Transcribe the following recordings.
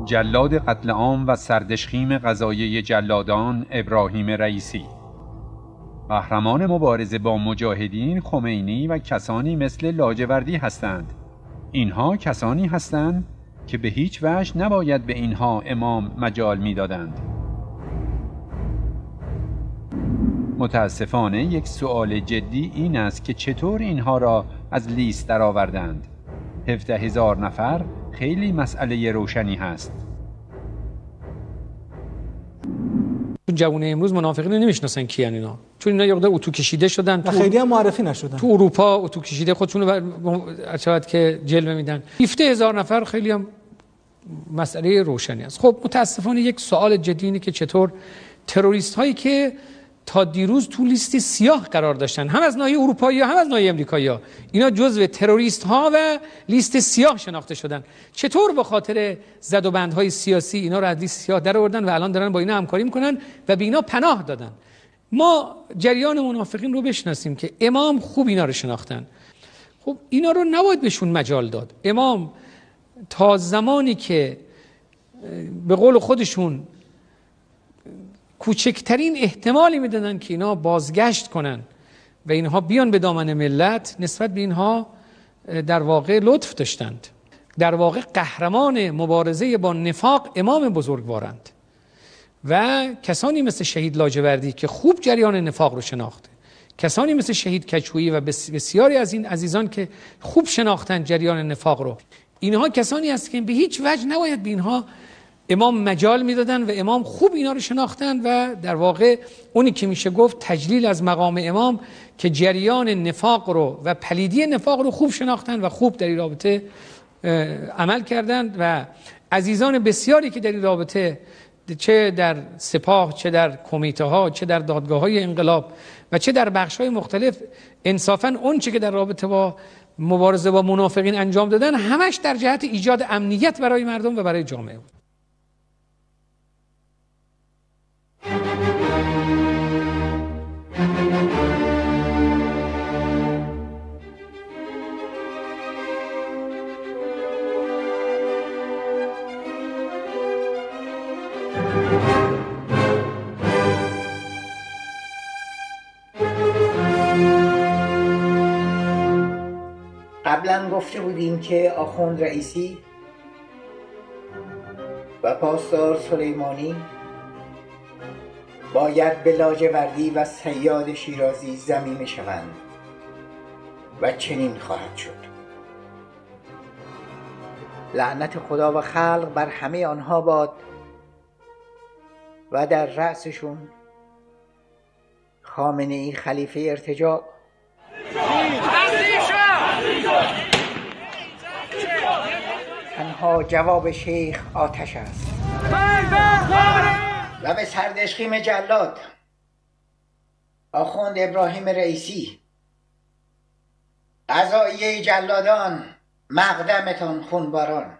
جلاد قتل عام و سردشخیم قضایه جلادان ابراهیم رئیسی. قهرمان مبارزه با مجاهدین خمینی و کسانی مثل لاجوردی هستند. اینها کسانی هستند که به هیچ وجه نباید به اینها امام مجال میدادند. متاسفانه یک سؤال جدی این است که چطور اینها را از لیست درآوردند. 17,000 نفر خیلی مسئله روشنی هست. جوانه امروز منافقین رو نمیشناسن کیان اینا، چون اینا یه مقدار اتو کشیده شدن، خیلی هم معرفی نشدن. تو اروپا اتو کشیده خودشونو چقدر که جلوه میدن. 17,000 نفر خیلی هم مسئله روشنی است. خب متاسفانه یک سوال جدی اینه که چطور تروریست هایی که تا دیروز تو لیست سیاه قرار داشتن، هم از ناحیه اروپایی هم از ناحیه امریکایی ها، اینا جزو تروریست ها و لیست سیاه شناخته شدن، چطور به خاطر زد و بندهای سیاسی اینا رو از لیست سیاه در آوردن و الان دارن با اینا همکاری میکنن و به اینا پناه دادن. ما جریان منافقین رو بشناسیم که امام خوب اینا رو شناختن. خب اینا رو نباید بهشون مجال داد. امام تا زمانی که به قول خودشون کوچکترین احتمالی میدادن که اینا بازگشت کنن و اینها بیان به دامن ملت، نسبت به اینها در واقع لطف داشتند. در واقع قهرمان مبارزه با نفاق امام بزرگوارند و کسانی مثل شهید لاجوردی که خوب جریان نفاق رو شناخته، کسانی مثل شهید کچویی و بسیاری از این عزیزان که خوب شناختن جریان نفاق رو، اینها کسانی هست که به هیچ وجه نباید به اینها امام مجال میدادن و امام خوب اینا رو شناختن و در واقع اونی که میشه گفت تجلیل از مقام امام که جریان نفاق رو و پلیدی نفاق رو خوب شناختن و خوب در این رابطه عمل کردند و عزیزان بسیاری که در این رابطه چه در سپاه، چه در کمیته ها، چه در دادگاه های انقلاب و چه در بخش های مختلف انصافاً اون چه که در رابطه با مبارزه با منافقین انجام دادن همش در جهت ایجاد امنیت برای مردم و برای جامعه بود. قبلا گفته بودیم که آخوند رئیسی و پاسدار سلیمانی باید به لاجوردی و صیاد شیرازی ضمیمه شوند و چنین خواهد شد. لعنت خدا و خلق بر همه آنها باد و در رأسشون خامنه‌ای خلیفه ارتجاع تنها جواب شیخ آتش است و به سردشخیم جلاد آخوند ابراهیم رئیسی، قضایه جلادان مقدمتان خونباران.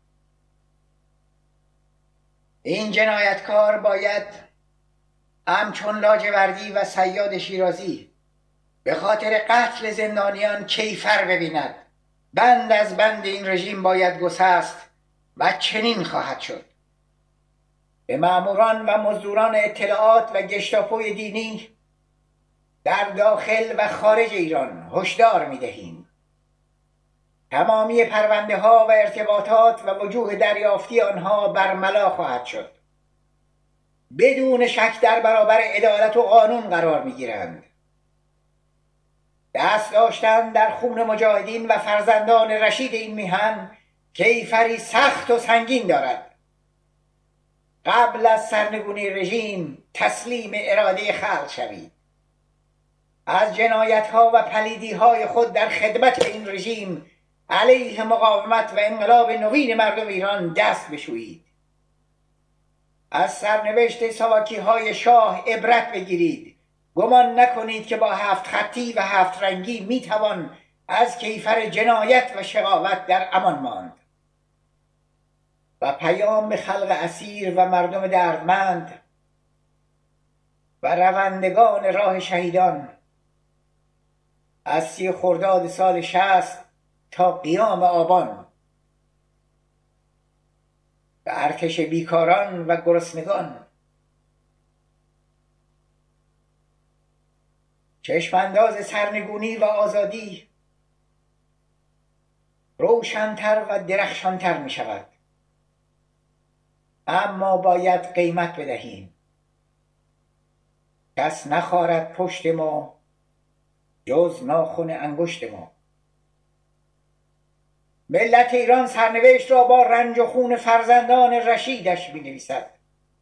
این جنایتکار باید همچون لاجوردی و صیاد شیرازی به خاطر قتل زندانیان کیفر ببیند. بند از بند این رژیم باید گسست و چنین خواهد شد. به ماموران و مزدوران اطلاعات و گشتاپوی دینی در داخل و خارج ایران هشدار می‌دهیم. تمامی پرونده ها و ارتباطات و وجوه دریافتی آنها برملا خواهد شد. بدون شک در برابر عدالت و قانون قرار می‌گیرند. دست داشتن در خون مجاهدین و فرزندان رشید این میهن کیفری سخت و سنگین دارد. قبل از سرنگونی رژیم تسلیم اراده خلق شوید. از جنایت‌ها و پلیدی‌های خود در خدمت این رژیم علیه مقاومت و انقلاب نوین مردم ایران دست بشویید. از سرنوشت ساواکی‌های شاه عبرت بگیرید. گمان نکنید که با 7 خطی و 7 رنگی میتوان از کیفر جنایت و شقاوت در امان ماند. و پیام به خلق اسیر و مردم دردمند و روندگان راه شهیدان از 30 خرداد سال 60 تا قیام آبان و ارتش بیکاران و گرسنگان. چشمانداز سرنگونی و آزادی روشن‌تر و درخشان‌تر می شود، اما باید قیمت بدهیم. کس نخارد پشت ما جز ناخن انگشت ما. ملت ایران سرنوشت را با رنج و خون فرزندان رشیدش می نویسد.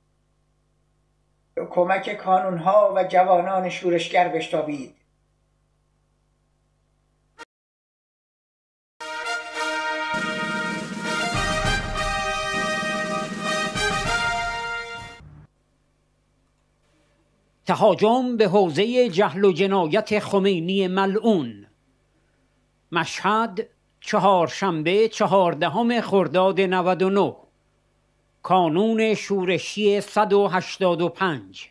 به کمک کانونها و جوانان شورشگر بشتابید. تهاجم به حوزه جهل و جنایت خمینی ملعون. مشهد، چهارشنبه 14 خرداد 99. کانون شورشی 185.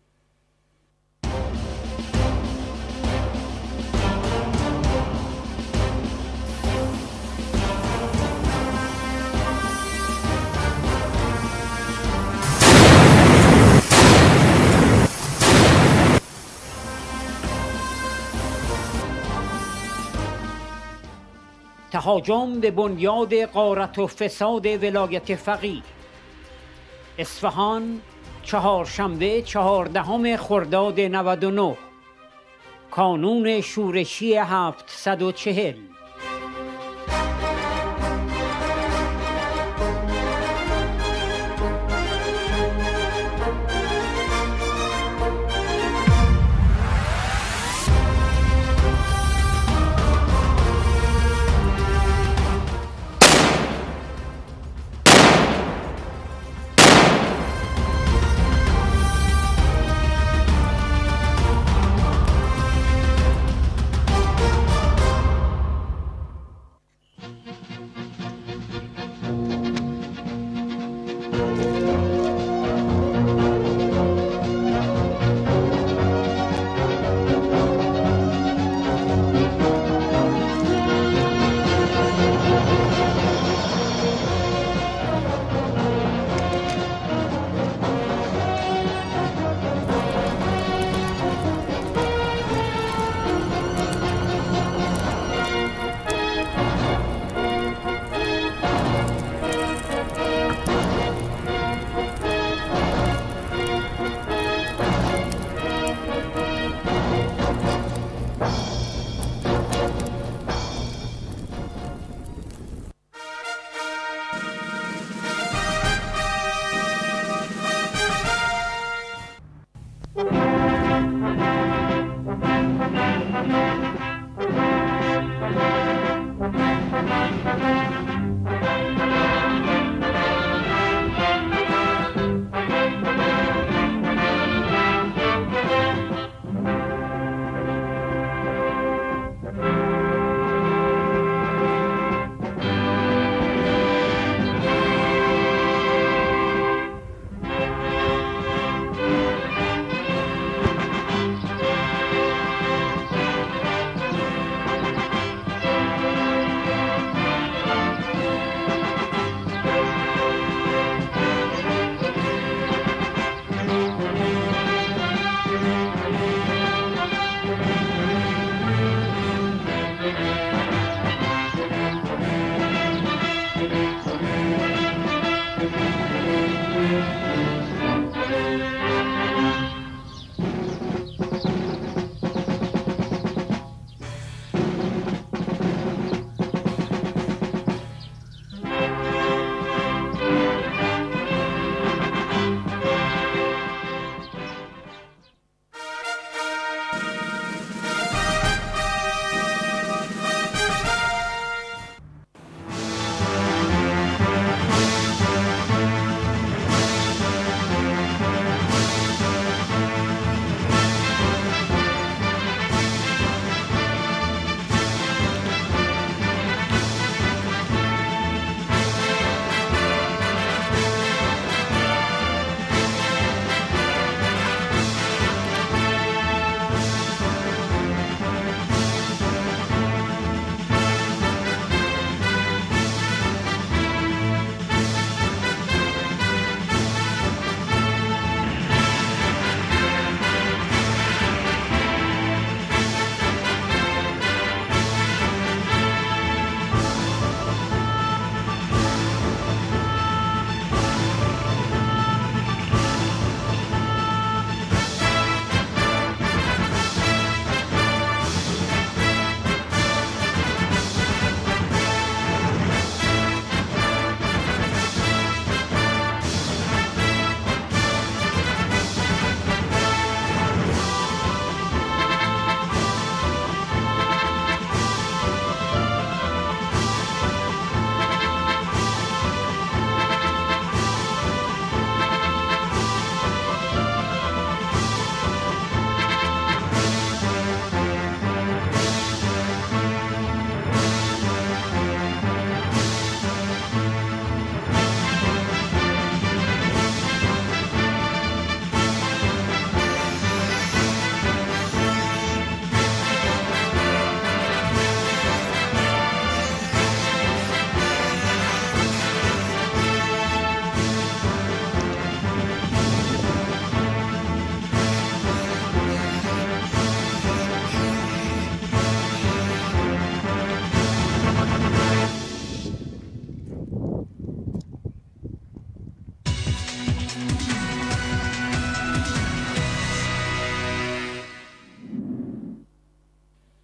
تهاجم به بنیاد غارت و فساد ولایت فقیه. اصفهان، چهارشنبه 14 خرداد 99. کانون شورشی 740.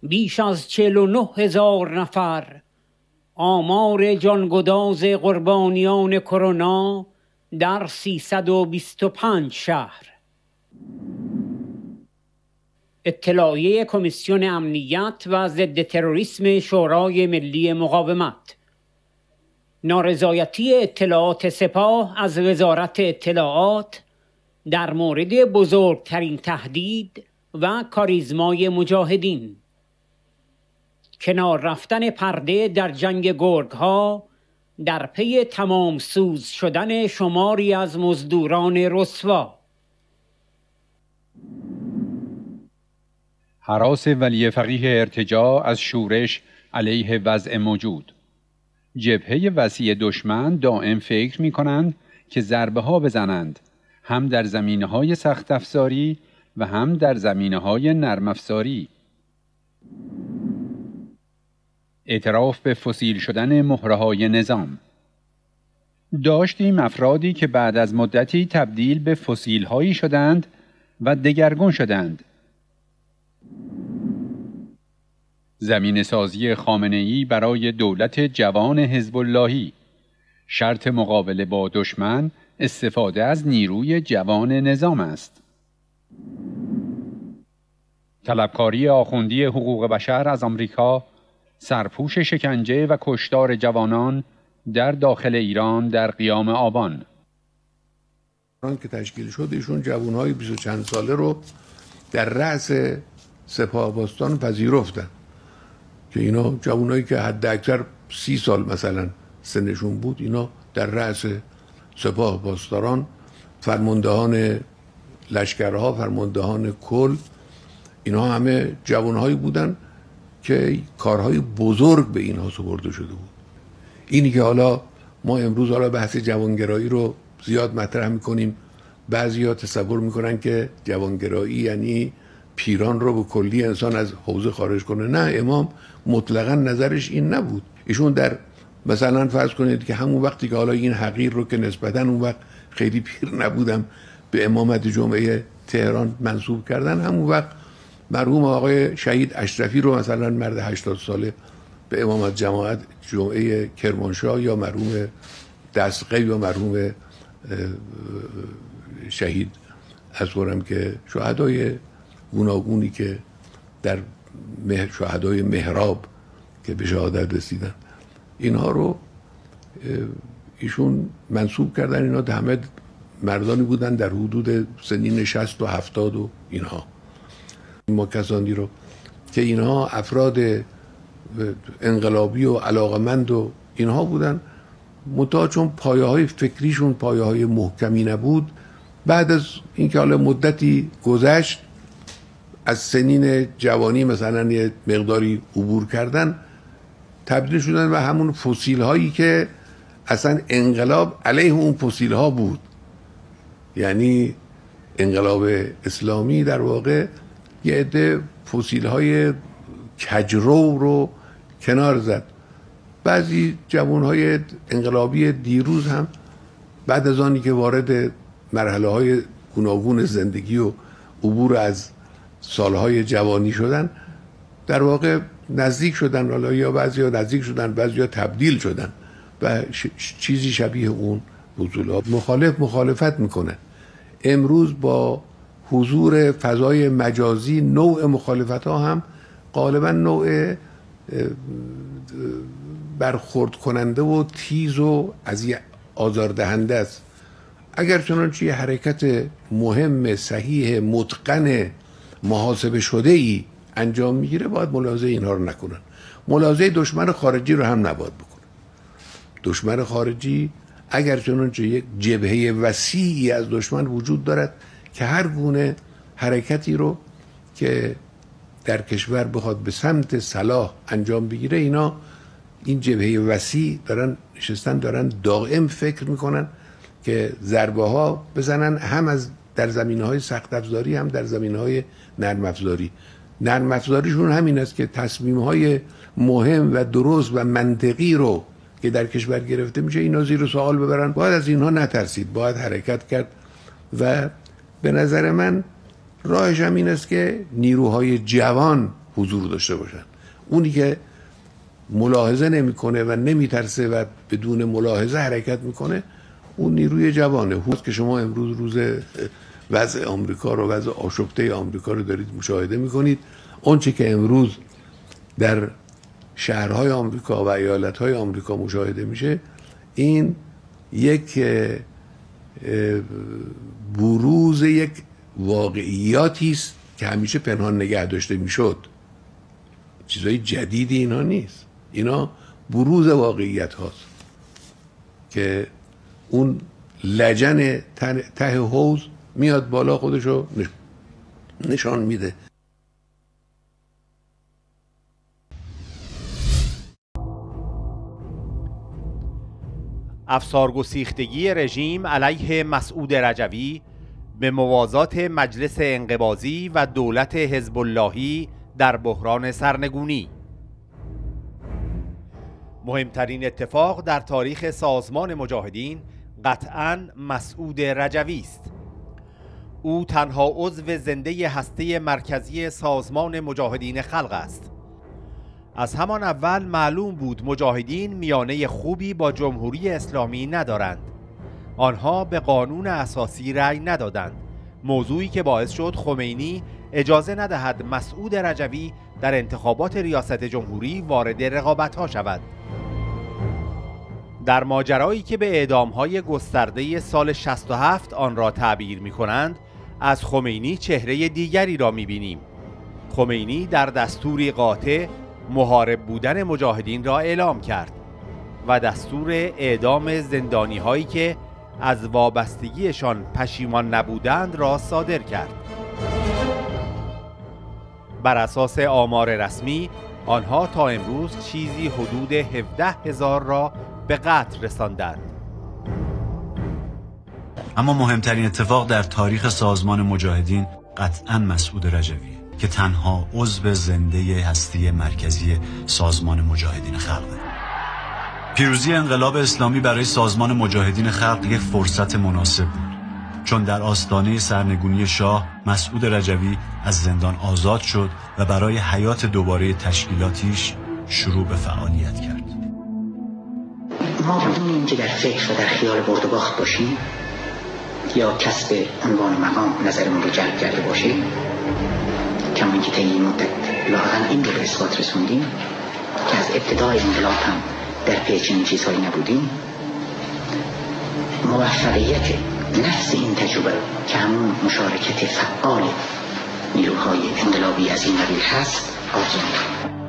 بیش از 49,000 نفر، آمار جانگداز قربانیان کرونا در 325 شهر. اطلاعیه کمیسیون امنیت و ضد تروریسم شورای ملی مقاومت. نارضایتی اطلاعات سپاه از وزارت اطلاعات در مورد بزرگترین تهدید و کاریزمای مجاهدین. کنار رفتن پرده در جنگ گرگ‌ها در پی تمام سوز شدن شماری از مزدوران رسوا. هراس ولی فقیه ارتجاع از شورش علیه وضع موجود. جبهه وسیع دشمن دائم فکر می کنند که ضربه ها بزنند، هم در زمینه های سخت افزاری و هم در زمینه های نرم افزاری. اعتراف به فسیل شدن مهره های نظام. داشتیم افرادی که بعد از مدتی تبدیل به فسیل هایی شدند و دگرگون شدند. زمین سازی خامنه‌ای برای دولت جوان حزب اللهی. شرط مقابله با دشمن استفاده از نیروی جوان نظام است. طلبکاری آخوندی حقوق بشر از آمریکا، سرپوش شکنجه و کشتار جوانان در داخل ایران در قیام آبان. که تشکیل شد ایشون جوانهای 20 و چند ساله رو در رأس سپاه پاسداران پذیرفتن که اینا جوانایی که حد اکثر 30 سال مثلا سنشون بود، اینا در رأس سپاه پاسداران، فرماندهان لشکرها، فرماندهان کل، اینا همه جوانهایی بودن که کارهای بزرگ به اینها سپرده شده بود. اینی که حالا ما امروز بحث جوانگرایی رو زیاد مطرح میکنیم، بعضیا تصور میکنن که جوانگرایی یعنی پیران رو به کلی انسان از حوزه خارج کنه. نه، امام مطلقا نظرش این نبود. ایشون در مثلا فرض کنید که همون وقتی که حالا این حقیر رو که نسبتا اون وقت خیلی پیر نبودم به امامت جمعه تهران منصوب کردن، همون وقت مرحوم آقای شهید اشرفی رو مثلا مرد 80 ساله به امامت جماعت جمعه کرمانشاه، یا مرحوم دستقی یا مرحوم شهید از برم که شهدای گوناگونی که در شهدای محراب که به شهادت رسیدن، اینها رو ایشون منصوب کردن. اینا همه مردانی بودن در حدود سنین 60 و 70 و اینها. ما کسانی رو که اینها افراد انقلابی و علاقمند و اینها بودن، منتها چون پایه های فکریشون پایه های محکمی نبود، بعد از اینکه حالا مدتی گذشت از سنین جوانی مثلا یه مقداری عبور کردن، تبدیل شدن به همون فسیل هایی که اصلا انقلاب علیه اون فسیل ها بود. یعنی انقلاب اسلامی در واقع یه عده فسیل های کجرو رو کنار زد. بعضی جوان های انقلابی دیروز هم بعد از آنی که وارد مرحله های گوناگون زندگی و عبور از سالهای جوانی شدن، در واقع نزدیک شدن، حالا یا بعضیا نزدیک شدن، بعضیا تبدیل شدن و چیزی شبیه اون بزرگا. مخالفت میکنه. امروز با حضور فضای مجازی نوع مخالفت ها هم غالبا نوع برخورد کننده و تیز و آزاردهنده است. اگر چنانچه یه حرکت مهم، صحیح، متقن، محاسبه شده ای انجام میگیره، باید ملاحظه اینها رو نکنن. ملاحظه دشمن خارجی رو هم نباید بکنن. دشمن خارجی اگر چنانچه یک جبهه وسیعی از دشمن وجود دارد که هر گونه حرکتی رو که در کشور بخواد به سمت صلاح انجام بگیره، اینا این جبهه وسیع دارن نشستن، دارن دائم فکر میکنن که ضربه ها بزنن، هم از در زمینه‌های سخت افزاری هم در زمینه‌های نرم افزاری. نرم افزاریشون همین است که تصمیم‌های مهم و درست و منطقی رو که در کشور گرفته میشه اینا زیر سوال ببرن. باید از اینها نترسید، باید حرکت کرد و به نظر من راهش هم این است که نیروهای جوان حضور داشته باشن. اونی که ملاحظه نمیکنه و نمیترسه و بدون ملاحظه حرکت میکنه اون نیروی جوانه. که شما امروز روز وضع آمریکا رو، وضع آشفته آمریکا رو دارید مشاهده میکنید. آنچه که امروز در شهرهای آمریکا و ایالتهای آمریکا مشاهده میشه این یک بروز یک واقعیاتی است که همیشه پنهان نگه داشته میشد. چیزای جدیدی اینا نیست، اینا بروز واقعیت هاست که اون لجن ته حوض میاد بالا، خودشو نشان میده. افسارگسیختگی رژیم علیه مسعود رجوی به موازات مجلس انقباضی و دولت حزب اللهی در بحران سرنگونی. مهمترین اتفاق در تاریخ سازمان مجاهدین قطعاً مسعود رجوی است. او تنها عضو زنده هسته مرکزی سازمان مجاهدین خلق است. از همان اول معلوم بود مجاهدین میانه خوبی با جمهوری اسلامی ندارند. آنها به قانون اساسی رأی ندادند، موضوعی که باعث شد خمینی اجازه ندهد مسعود رجوی در انتخابات ریاست جمهوری وارد رقابت‌ها شود. در ماجرایی که به اعدام‌های گسترده سال 67 آن را تعبیر می‌کنند، از خمینی چهره دیگری را می‌بینیم. خمینی در دستوری قاطع محارب بودن مجاهدین را اعلام کرد و دستور اعدام زندانی هایی که از وابستگیشان پشیمان نبودند را صادر کرد. بر اساس آمار رسمی آنها تا امروز چیزی حدود 17,000 را به قتل رساندند. اما مهمترین اتفاق در تاریخ سازمان مجاهدین قطعاً مسعود رجوی که تنها عضو زنده هسته مرکزی سازمان مجاهدین خلق. پیروزی انقلاب اسلامی برای سازمان مجاهدین خلق یک فرصت مناسب بود، چون در آستانه سرنگونی شاه مسعود رجوی از زندان آزاد شد و برای حیات دوباره تشکیلاتیش شروع به فعالیت کرد. ما بدون اینکه در فکر و در خیال برد و باخت باشیم یا کسب عنوان و مقام نظرمون رو جلب کرده باشیم، کما اینکه طی این مدت لااقل این رو به اثبات رسوندیم که از ابتدای انقلاب هم در پی چنین چیزهایی نبودیم، موفقیت نفس این تجربه که همون مشارکت فعال نیروهای انقلابی از این قبیل هست آرزو می‌کنیم.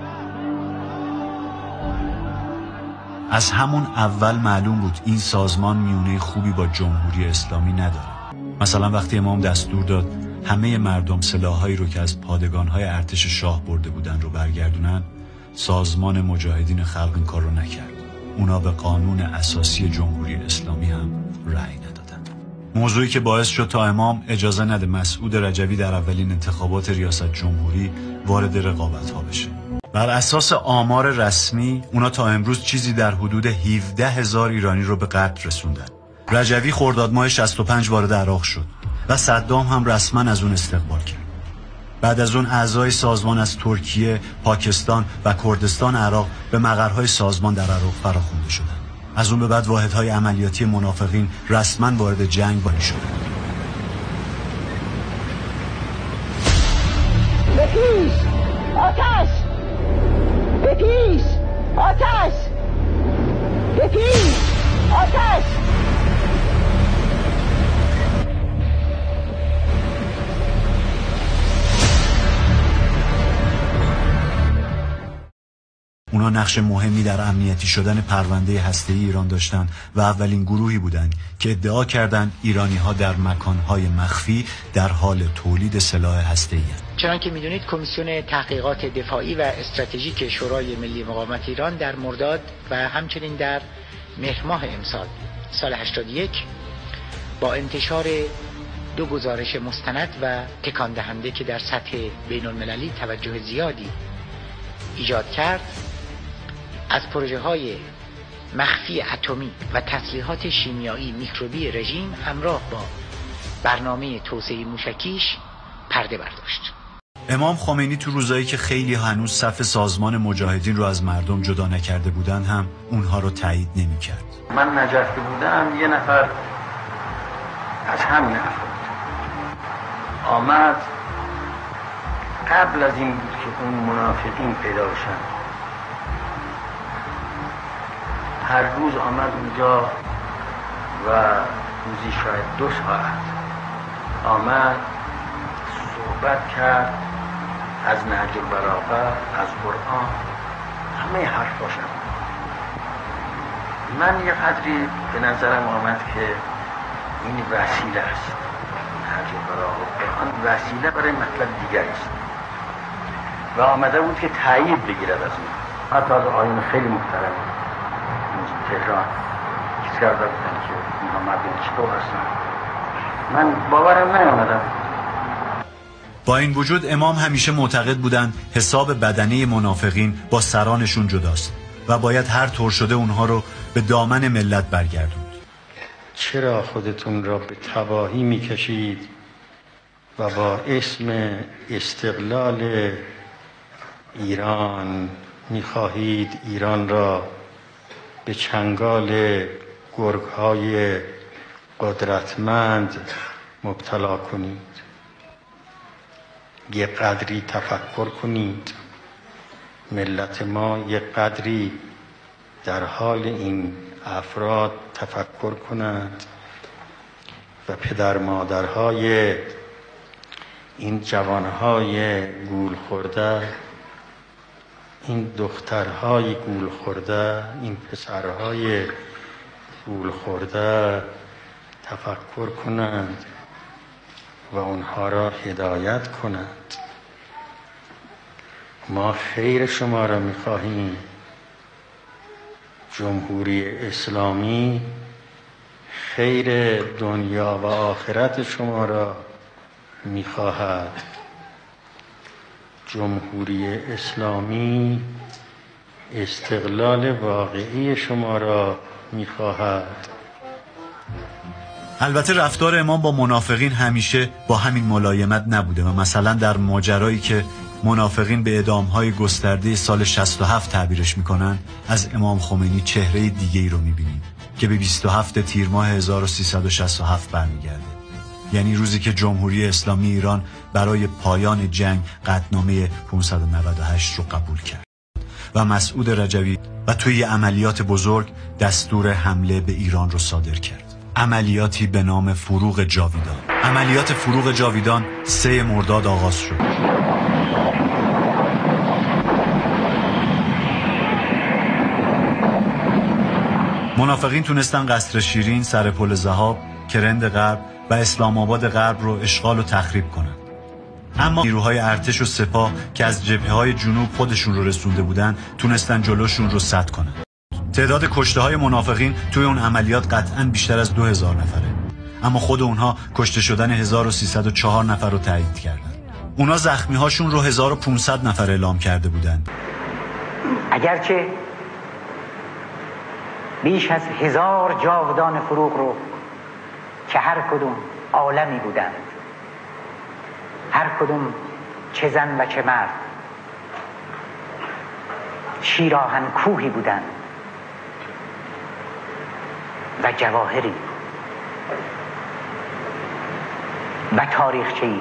از همون اول معلوم بود این سازمان میونه خوبی با جمهوری اسلامی نداره. مثلا وقتی امام دستور داد همه مردم سلاحایی رو که از پادگان‌های ارتش شاه برده بودن رو برگردونن، سازمان مجاهدین خلق این کار رو نکرد. اونا به قانون اساسی جمهوری اسلامی هم رأی ندادن. موضوعی که باعث شد تا امام اجازه نده مسعود رجوی در اولین انتخابات ریاست جمهوری وارد رقابت‌ها بشه. بر اساس آمار رسمی اونا تا امروز چیزی در حدود 17,000 ایرانی رو به قتل رسوندن. رجوی خرداد ماه 65 وارد عراق شد و صدام هم رسما از اون استقبال کرد. بعد از اون اعضای سازمان از ترکیه، پاکستان و کردستان عراق به مقرهای سازمان در عراق فراخوانده شدند. از اون به بعد واحدهای عملیاتی منافقین رسما وارد جنگ بانی شدند. بپیش! آتش! بپیش! آتش! بپیش! آتش! اونا نقش مهمی در امنیتی شدن پرونده هسته‌ای ایران داشتن و اولین گروهی بودند که ادعا کردند ایرانی‌ها در مکان‌های مخفی در حال تولید سلاح هسته‌ای هستند. چنانکه که می‌دونید کمیسیون تحقیقات دفاعی و استراتژیک شورای ملی مقاومت ایران در مرداد و همچنین در مهر ماه امسال سال 81 با انتشار 2 گزارش مستند و تکان دهنده که در سطح بین‌المللی توجه زیادی ایجاد کرد، از پروژه‌های مخفی اتمی و تسلیحات شیمیایی میکروبی رژیم همراه با برنامه توسعه موشکیش پرده برداشت. امام خمینی تو روزایی که خیلی هنوز صف سازمان مجاهدین رو از مردم جدا نکرده بودن هم اونها رو تایید نمی‌کرد. من نجفی بودم، یه نفر از همین افراد آمد قبل از این بود که اون منافقین پیدا بشن. هر روز آمد اونجا و روزی شاید 2 ساعت آمد صحبت کرد از نهج البلاغه، از قرآن، همه حرفاشم. من یه قدری به نظرم آمد که این وسیله است، نهج البلاغه و قرآن وسیله برای مطلب دیگری است و آمده بود که تایید بگیرد از اون. حتی از آیون خیلی محترم تهران کسی کرده بودن که اینها مردم چطور هستن، من باورم نیامدم. با این وجود امام همیشه معتقد بودند حساب بدنه منافقین با سرانشون جداست و باید هر طور شده اونها رو به دامن ملت برگردوند. چرا خودتون را به تباهی میکشید و با اسم استقلال ایران میخواهید ایران را به چنگال گرگ‌های قدرتمند مبتلا کنید؟ یه قدری تفکر کنید. ملت ما یه قدری در حال این افراد تفکر کنند و پدر مادرهای این جوانهای گول خورده، این دخترهای گول خورده، این پسرهای گول خورده تفکر کنند و اونها را هدایت کنند. ما خیر شما را می‌خواهیم. جمهوری اسلامی خیر دنیا و آخرت شما را می‌خواهد. جمهوری اسلامی استقلال واقعی شما را می‌خواهد. البته رفتار امام با منافقین همیشه با همین ملایمت نبوده و مثلا در ماجرایی که منافقین به اعدام‌های گسترده سال 67 تعبیرش میکنن، از امام خمینی چهره دیگه‌ای رو میبینیم که به 27 تیر ماه 1367 برمیگرده، یعنی روزی که جمهوری اسلامی ایران برای پایان جنگ قطعنامه 598 رو قبول کرد و مسعود رجوی و توی عملیات بزرگ دستور حمله به ایران رو صادر کرد. عملیاتی به نام فروغ جاویدان. عملیات فروغ جاویدان 3 مرداد آغاز شد. منافقین تونستن قصر شیرین، سرپل ذهاب، کرند غرب و اسلام آباد غرب رو اشغال و تخریب کنند. اما نیروهای ارتش و سپاه که از جبهه‌های جنوب خودشون رو رسونده بودن تونستن جلوشون رو سد کنند. تعداد کشته های منافقین توی اون عملیات قطعاً بیشتر از 2000 نفره، اما خود اونها کشته شدن 1304 نفر رو تایید کردن. اونا زخمی هاشون رو 1500 نفر اعلام کرده بودن. اگرچه بیش از 1000 جاودان فروغ رو که هر کدوم عالمی بودند، هر کدوم چه زن و چه مرد، شیراهن کوهی بودند و جواهری و تاریخچه‌ای.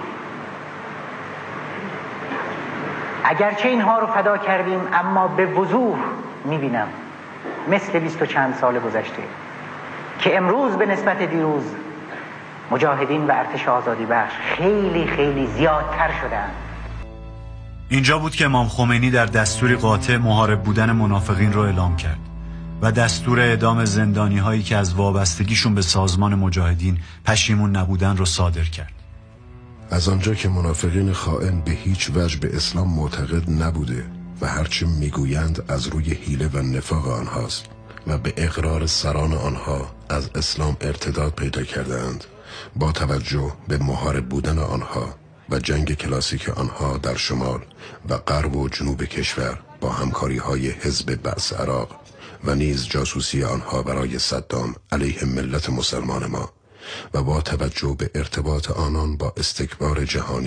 اگرچه اینها رو فدا کردیم، اما به وضوح میبینم مثل 20 و چند سال گذشته که امروز به نسبت دیروز مجاهدین و ارتش آزادی بخش خیلی خیلی زیادتر شدند. اینجا بود که امام خمینی در دستوری قاطع محارب بودن منافقین رو اعلام کرد و دستور اعدام زندانی هایی که از وابستگیشون به سازمان مجاهدین پشیمون نبودن رو صادر کرد. از آنجا که منافقین خائن به هیچ وجه به اسلام معتقد نبوده و هرچه میگویند از روی حیله و نفاق آنهاست و به اقرار سران آنها از اسلام ارتداد پیدا کردند، با توجه به محارب بودن آنها و جنگ کلاسیک آنها در شمال و غرب و جنوب کشور با همکاری های حزب بعث عراق و نیز جاسوسی آنها برای صدام علیه ملت مسلمان ما و با توجه به ارتباط آنان با استکبار جهانی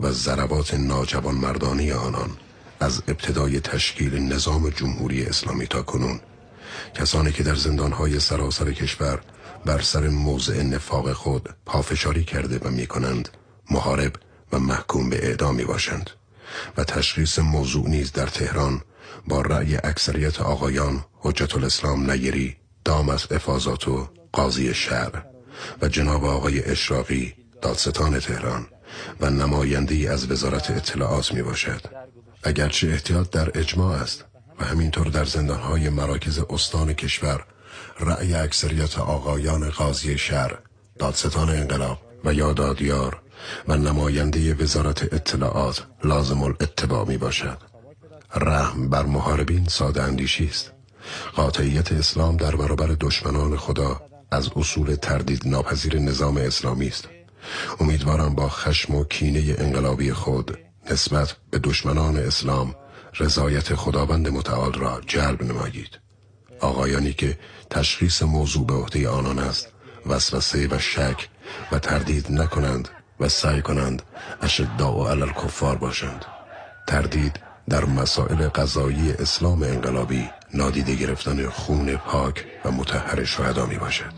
و ضربات ناجوان مردانی آنان از ابتدای تشکیل نظام جمهوری اسلامی تا کنون، کسانی که در زندانهای سراسر کشور بر سر موضع نفاق خود پافشاری کرده و می کنند محارب و محکوم به اعدام می باشند و تشخیص موضوع نیز در تهران با رأی اکثریت آقایان حجت الاسلام نیری، دامت افاضاتو، قاضی شهر و جناب آقای اشراقی، دادستان تهران و نماینده‌ای از وزارت اطلاعات می باشد. اگرچه احتیاط در اجماع است و همینطور در زندانهای مراکز استان کشور رأی اکثریت آقایان قاضی شهر، دادستان انقلاب و یا دادیار و نماینده وزارت اطلاعات لازم الاتباع می باشد. رحم بر محاربین ساده اندیشی است. قاطعیت اسلام در برابر دشمنان خدا از اصول تردید ناپذیر نظام اسلامی است. امیدوارم با خشم و کینه انقلابی خود نسبت به دشمنان اسلام رضایت خداوند متعال را جلب نمایید. آقایانی که تشخیص موضوع به عهده آنان است وسوسه و شک و تردید نکنند و سعی کنند اشداء علی الکفار باشند. تردید در مسائل قضایی اسلام انقلابی نادیده گرفتن خون پاک و مطهر شهدا می باشد.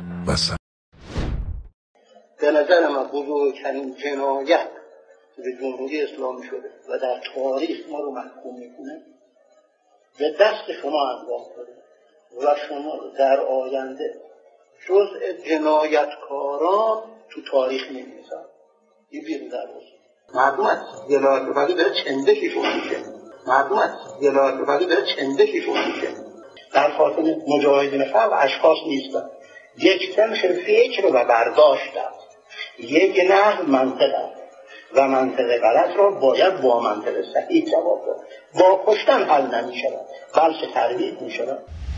به نظر من بزرگترین جنایت به جمهوری اسلامی شده و در تاریخ ما رو محکوم میکنه به دست شما انجام شده و شما رو در آینده جزء جنایتکاران تو تاریخ نمی‌نویسن. این بیرون در روز مردم از ولایت فقیه داره چندششون میشه. مردم از ولایت فقیه داره چندششون میشه. در خاطر مجاهدین خلق اشخاص نیستن. یک تنش فکر و برداشت است. یک نحو منطق است و منطق غلط را باید با منطق صحیح جواب داد. با کشتن حل نمی‌شود بلکه ترویج می‌شود.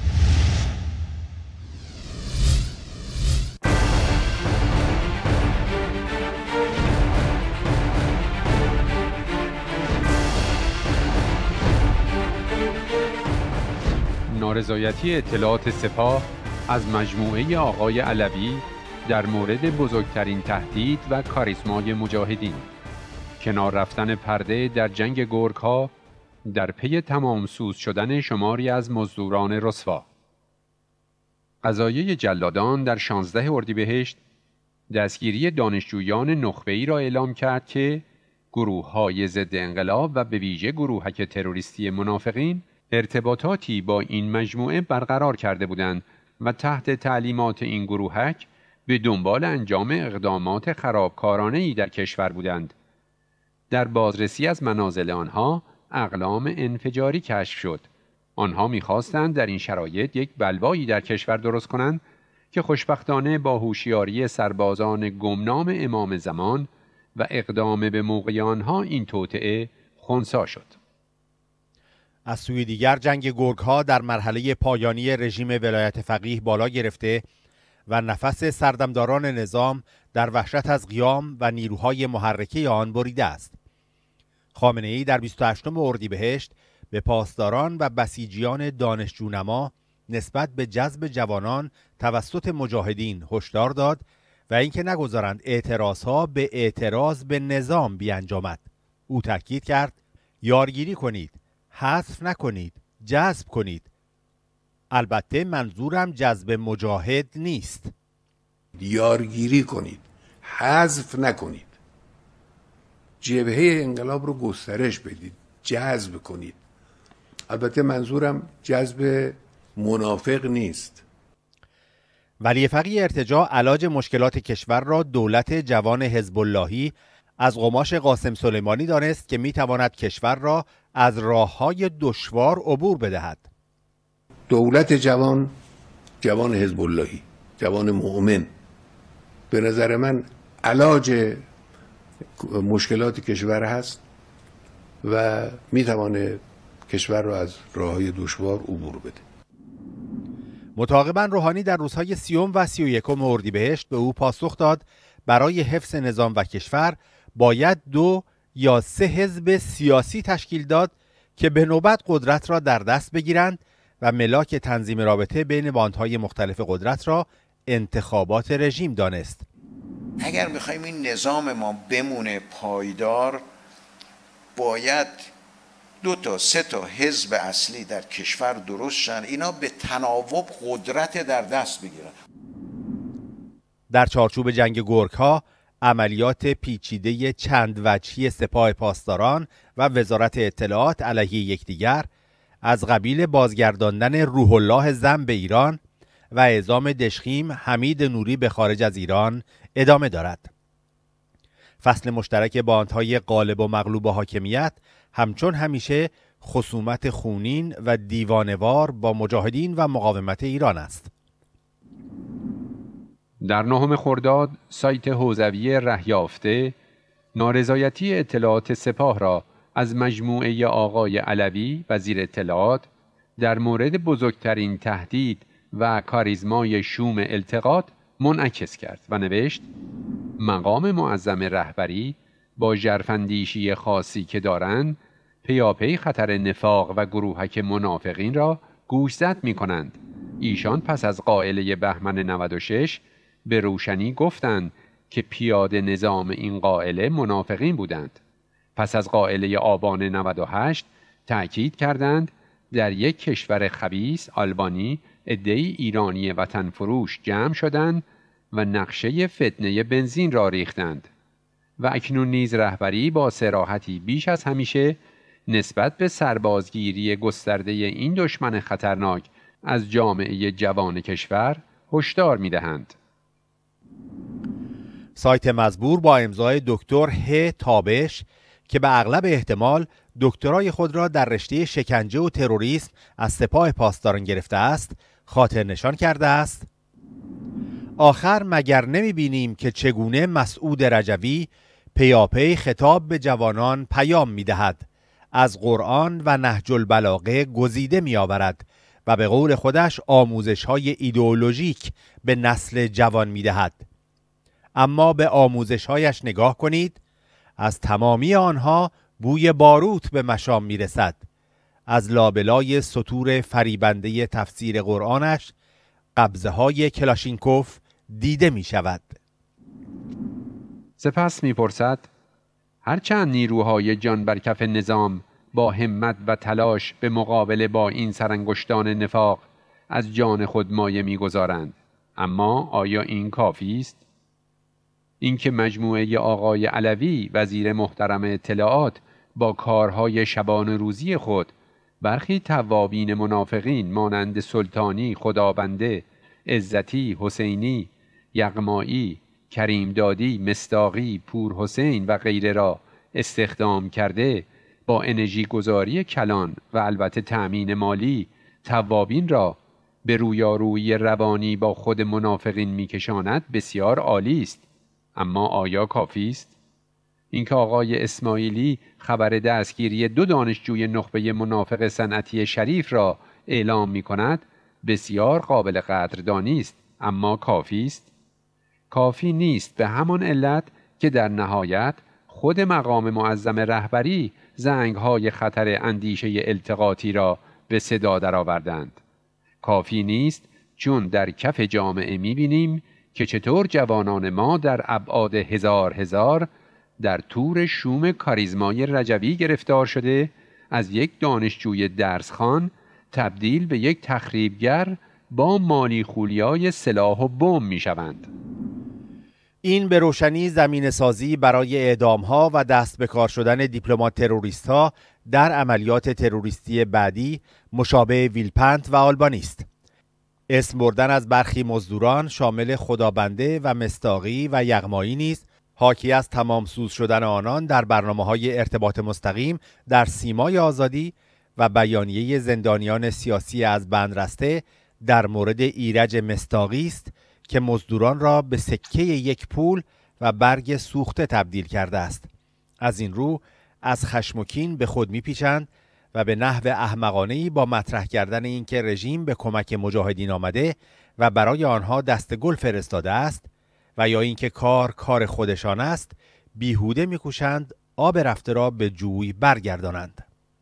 نارضایتی اطلاعات سپاه از مجموعه آقای علوی در مورد بزرگترین تهدید و کاریزمای مجاهدین، کنار رفتن پرده در جنگ گرگ‌ها در پی تمام سوز شدن شماری از مزدوران رسوا. قضایه جلادان در 16 اردیبهشت دستگیری دانشجویان نخبه‌ای را اعلام کرد که گروه‌های ضد انقلاب و به ویژه گروهک تروریستی منافقین ارتباطاتی با این مجموعه برقرار کرده بودند و تحت تعلیمات این گروهک به دنبال انجام اقدامات خرابکارانه‌ای در کشور بودند. در بازرسی از منازل آنها اقلام انفجاری کشف شد. آنها می‌خواستند در این شرایط یک بلوایی در کشور درست کنند که خوشبختانه با هوشیاری سربازان گمنام امام زمان و اقدام به موقع آنها این توطئه خنثی شد. از سوی دیگر جنگ گرگ‌ها در مرحله پایانی رژیم ولایت فقیه بالا گرفته و نفس سردمداران نظام در وحشت از قیام و نیروهای محرکه آن بریده است. خامنه‌ای در 28 اردیبهشت به پاسداران و بسیجیان دانشجونما نسبت به جذب جوانان توسط مجاهدین هشدار داد و اینکه نگذارند اعتراضها به اعتراض به نظام بیانجامد. او تاکید کرد یارگیری کنید، حذف نکنید، جذب کنید. البته منظورم جذب مجاهد نیست. یارگیری کنید، حذف نکنید. جبهه انقلاب رو گسترش بدید، جذب کنید. البته منظورم جذب منافق نیست. ولی فقیه ارتجاع علاج مشکلات کشور را دولت جوان حزب اللهی از قماش قاسم سلیمانی دانست که میتواند کشور را از راههای دشوار عبور بدهد. دولت جوان حزب اللهی، جوان مؤمن، به نظر من علاج مشکلات کشور هست و میتوانه کشور را از راههای دشوار عبور بده. متعاقباً روحانی در روزهای 30 و 31 اردیبهشت به او پاسخ داد برای حفظ نظام و کشور باید 2 یا 3 حزب سیاسی تشکیل داد که به نوبت قدرت را در دست بگیرند و ملاک تنظیم رابطه بین باندهای مختلف قدرت را انتخابات رژیم دانست. اگر میخوایم این نظام ما بمونه پایدار، باید 2 تا 3 تا حزب اصلی در کشور درست شن، اینا به تناوب قدرت در دست بگیرن. در چارچوب جنگ گرگ‌ها عملیات پیچیده چند وجهی سپاه پاسداران و وزارت اطلاعات علیه یکدیگر از قبیل بازگرداندن روح الله زم به ایران و اعزام دشخیم حمید نوری به خارج از ایران ادامه دارد. فصل مشترک باندهای غالب و مغلوب حاکمیت همچون همیشه خصومت خونین و دیوانوار با مجاهدین و مقاومت ایران است. در 9 خرداد سایت حوزوی رهیافته نارضایتی اطلاعات سپاه را از مجموعه آقای علوی وزیر اطلاعات در مورد بزرگترین تهدید و کاریزمای شوم التقاط منعکس کرد و نوشت: مقام معظم رهبری با ژرفاندیشی خاصی که دارند پیاپی خطر نفاق و گروهک منافقین را گوشزد می کنند. ایشان پس از قائله بهمن 96 به روشنی گفتند که پیاده نظام این قائله منافقین بودند. پس از قائله آبان 98 تأکید کردند در یک کشور خبیث آلبانی عده‌ای ایرانی وطن فروش جمع شدند و نقشه فتنه بنزین را ریختند و اکنون نیز رهبری با صراحتی بیش از همیشه نسبت به سربازگیری گسترده این دشمن خطرناک از جامعه جوان کشور هشدار می‌دهند. سایت مزبور با امضای دکتر ه تابش که به اغلب احتمال دکترای خود را در رشته شکنجه و تروریسم از سپاه پاسداران گرفته است، خاطر نشان کرده است: آخر مگر نمی بینیم که چگونه مسعود رجوی پیاپی خطاب به جوانان پیام می دهد، از قرآن و نهج البلاغه گزیده می آورد و به قول خودش آموزش های ایدئولوژیک به نسل جوان می دهد. اما به آموزش هایش نگاه کنید، از تمامی آنها بوی باروت به مشام می رسد. از لابلای سطور فریبنده تفسیر قرآنش قبضه های کلاشینکوف دیده می شود. سپس می پرسد: هرچند نیروهای جان بر کف نظام با همت و تلاش به مقابله با این سرانگشتان نفاق از جان خود مایه می گذارند، اما آیا این کافی است؟ اینکه مجموعه آقای علوی وزیر محترم اطلاعات با کارهای شبانه روزی خود برخی توابین منافقین مانند سلطانی، خدابنده، عزتی، حسینی، یغمایی، کریم دادی، مصداقی، پور حسین و غیره را استخدام کرده، با انرژی گذاری کلان و البته تأمین مالی توابین را به رویارویی روانی با خود منافقین میکشاند، بسیار عالی است. اما آیا کافی است؟ اینکه آقای اسماعیلی خبر دستگیری 2 دانشجوی نخبه منافق صنعتی شریف را اعلام می کند بسیار قابل قدردانی است، اما کافی است؟ کافی نیست، به همان علت که در نهایت خود مقام معظم رهبری زنگ‌های خطر اندیشه التقاطی را به صدا درآوردند. کافی نیست چون در کف جامعه می‌بینیم که چطور جوانان ما در ابعاد هزار در تور شوم کاریزمای رجوی گرفتار شده از یک دانشجوی درسخوان تبدیل به یک تخریبگر با مالی خولیای سلاح و بمب میشوند. این به روشنی زمینه سازی برای اعدام‌ها و دست به کار شدن دیپلمات تروریست‌ها در عملیات تروریستی بعدی مشابه ویلپنت و آلبانی است. اسم بردن از برخی مزدوران شامل خدابنده و مصداقی و یغمایی نیز حاکی از تمام سوز شدن آنان در برنامه‌های ارتباط مستقیم در سیمای آزادی و بیانیه زندانیان سیاسی از بندرسته در مورد ایرج مصداقی است که مزدوران را به سکه یک پول و برگ سوخته تبدیل کرده است. از این رو از خشم و کین به خود میپیچند و به نحو احمقانه‌ای با مطرح کردن اینکه رژیم به کمک مجاهدین آمده و برای آنها دست گل فرستاده است و یا اینکه کار خودشان است، بیهوده میکوشند آب رفته را به جوی برگردانند.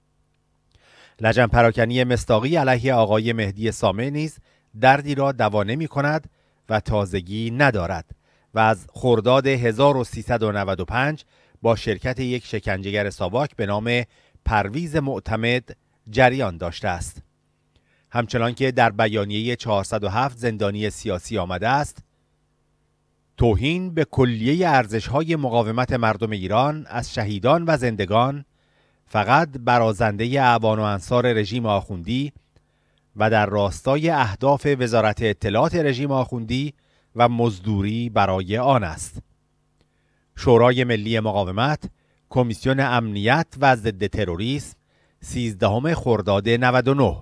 لجن پراکنی مصداقی علیه آقای مهدی سامع نیز دردی را دوا نمی‌کند و تازگی ندارد و از خرداد 1395 با شرکت یک شکنجهگر ساواک به نام پرویز معتمد جریان داشته است. همچنان که در بیانیه 407 زندانی سیاسی آمده است: توهین به کلیه ارزش‌های مقاومت مردم ایران از شهیدان و زندگان فقط برازنده اعوان و انصار رژیم آخوندی و در راستای اهداف وزارت اطلاعات رژیم آخوندی و مزدوری برای آن است. شورای ملی مقاومت، کمیسیون امنیت و ضد تروریسم، 13 خرداد 99.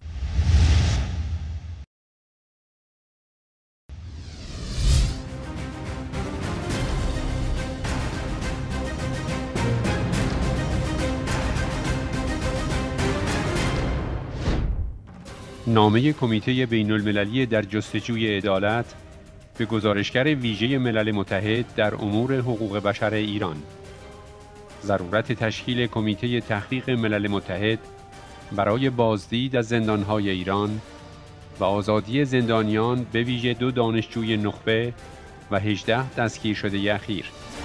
نامه کمیته بین المللی در جستجوی عدالت به گزارشگر ویژه ملل متحد در امور حقوق بشر ایران. ضرورت تشکیل کمیته تحقیق ملل متحد برای بازدید از زندانهای ایران و آزادی زندانیان به ویژه 2 دانشجوی نخبه و 18 دستگیر شده اخیر.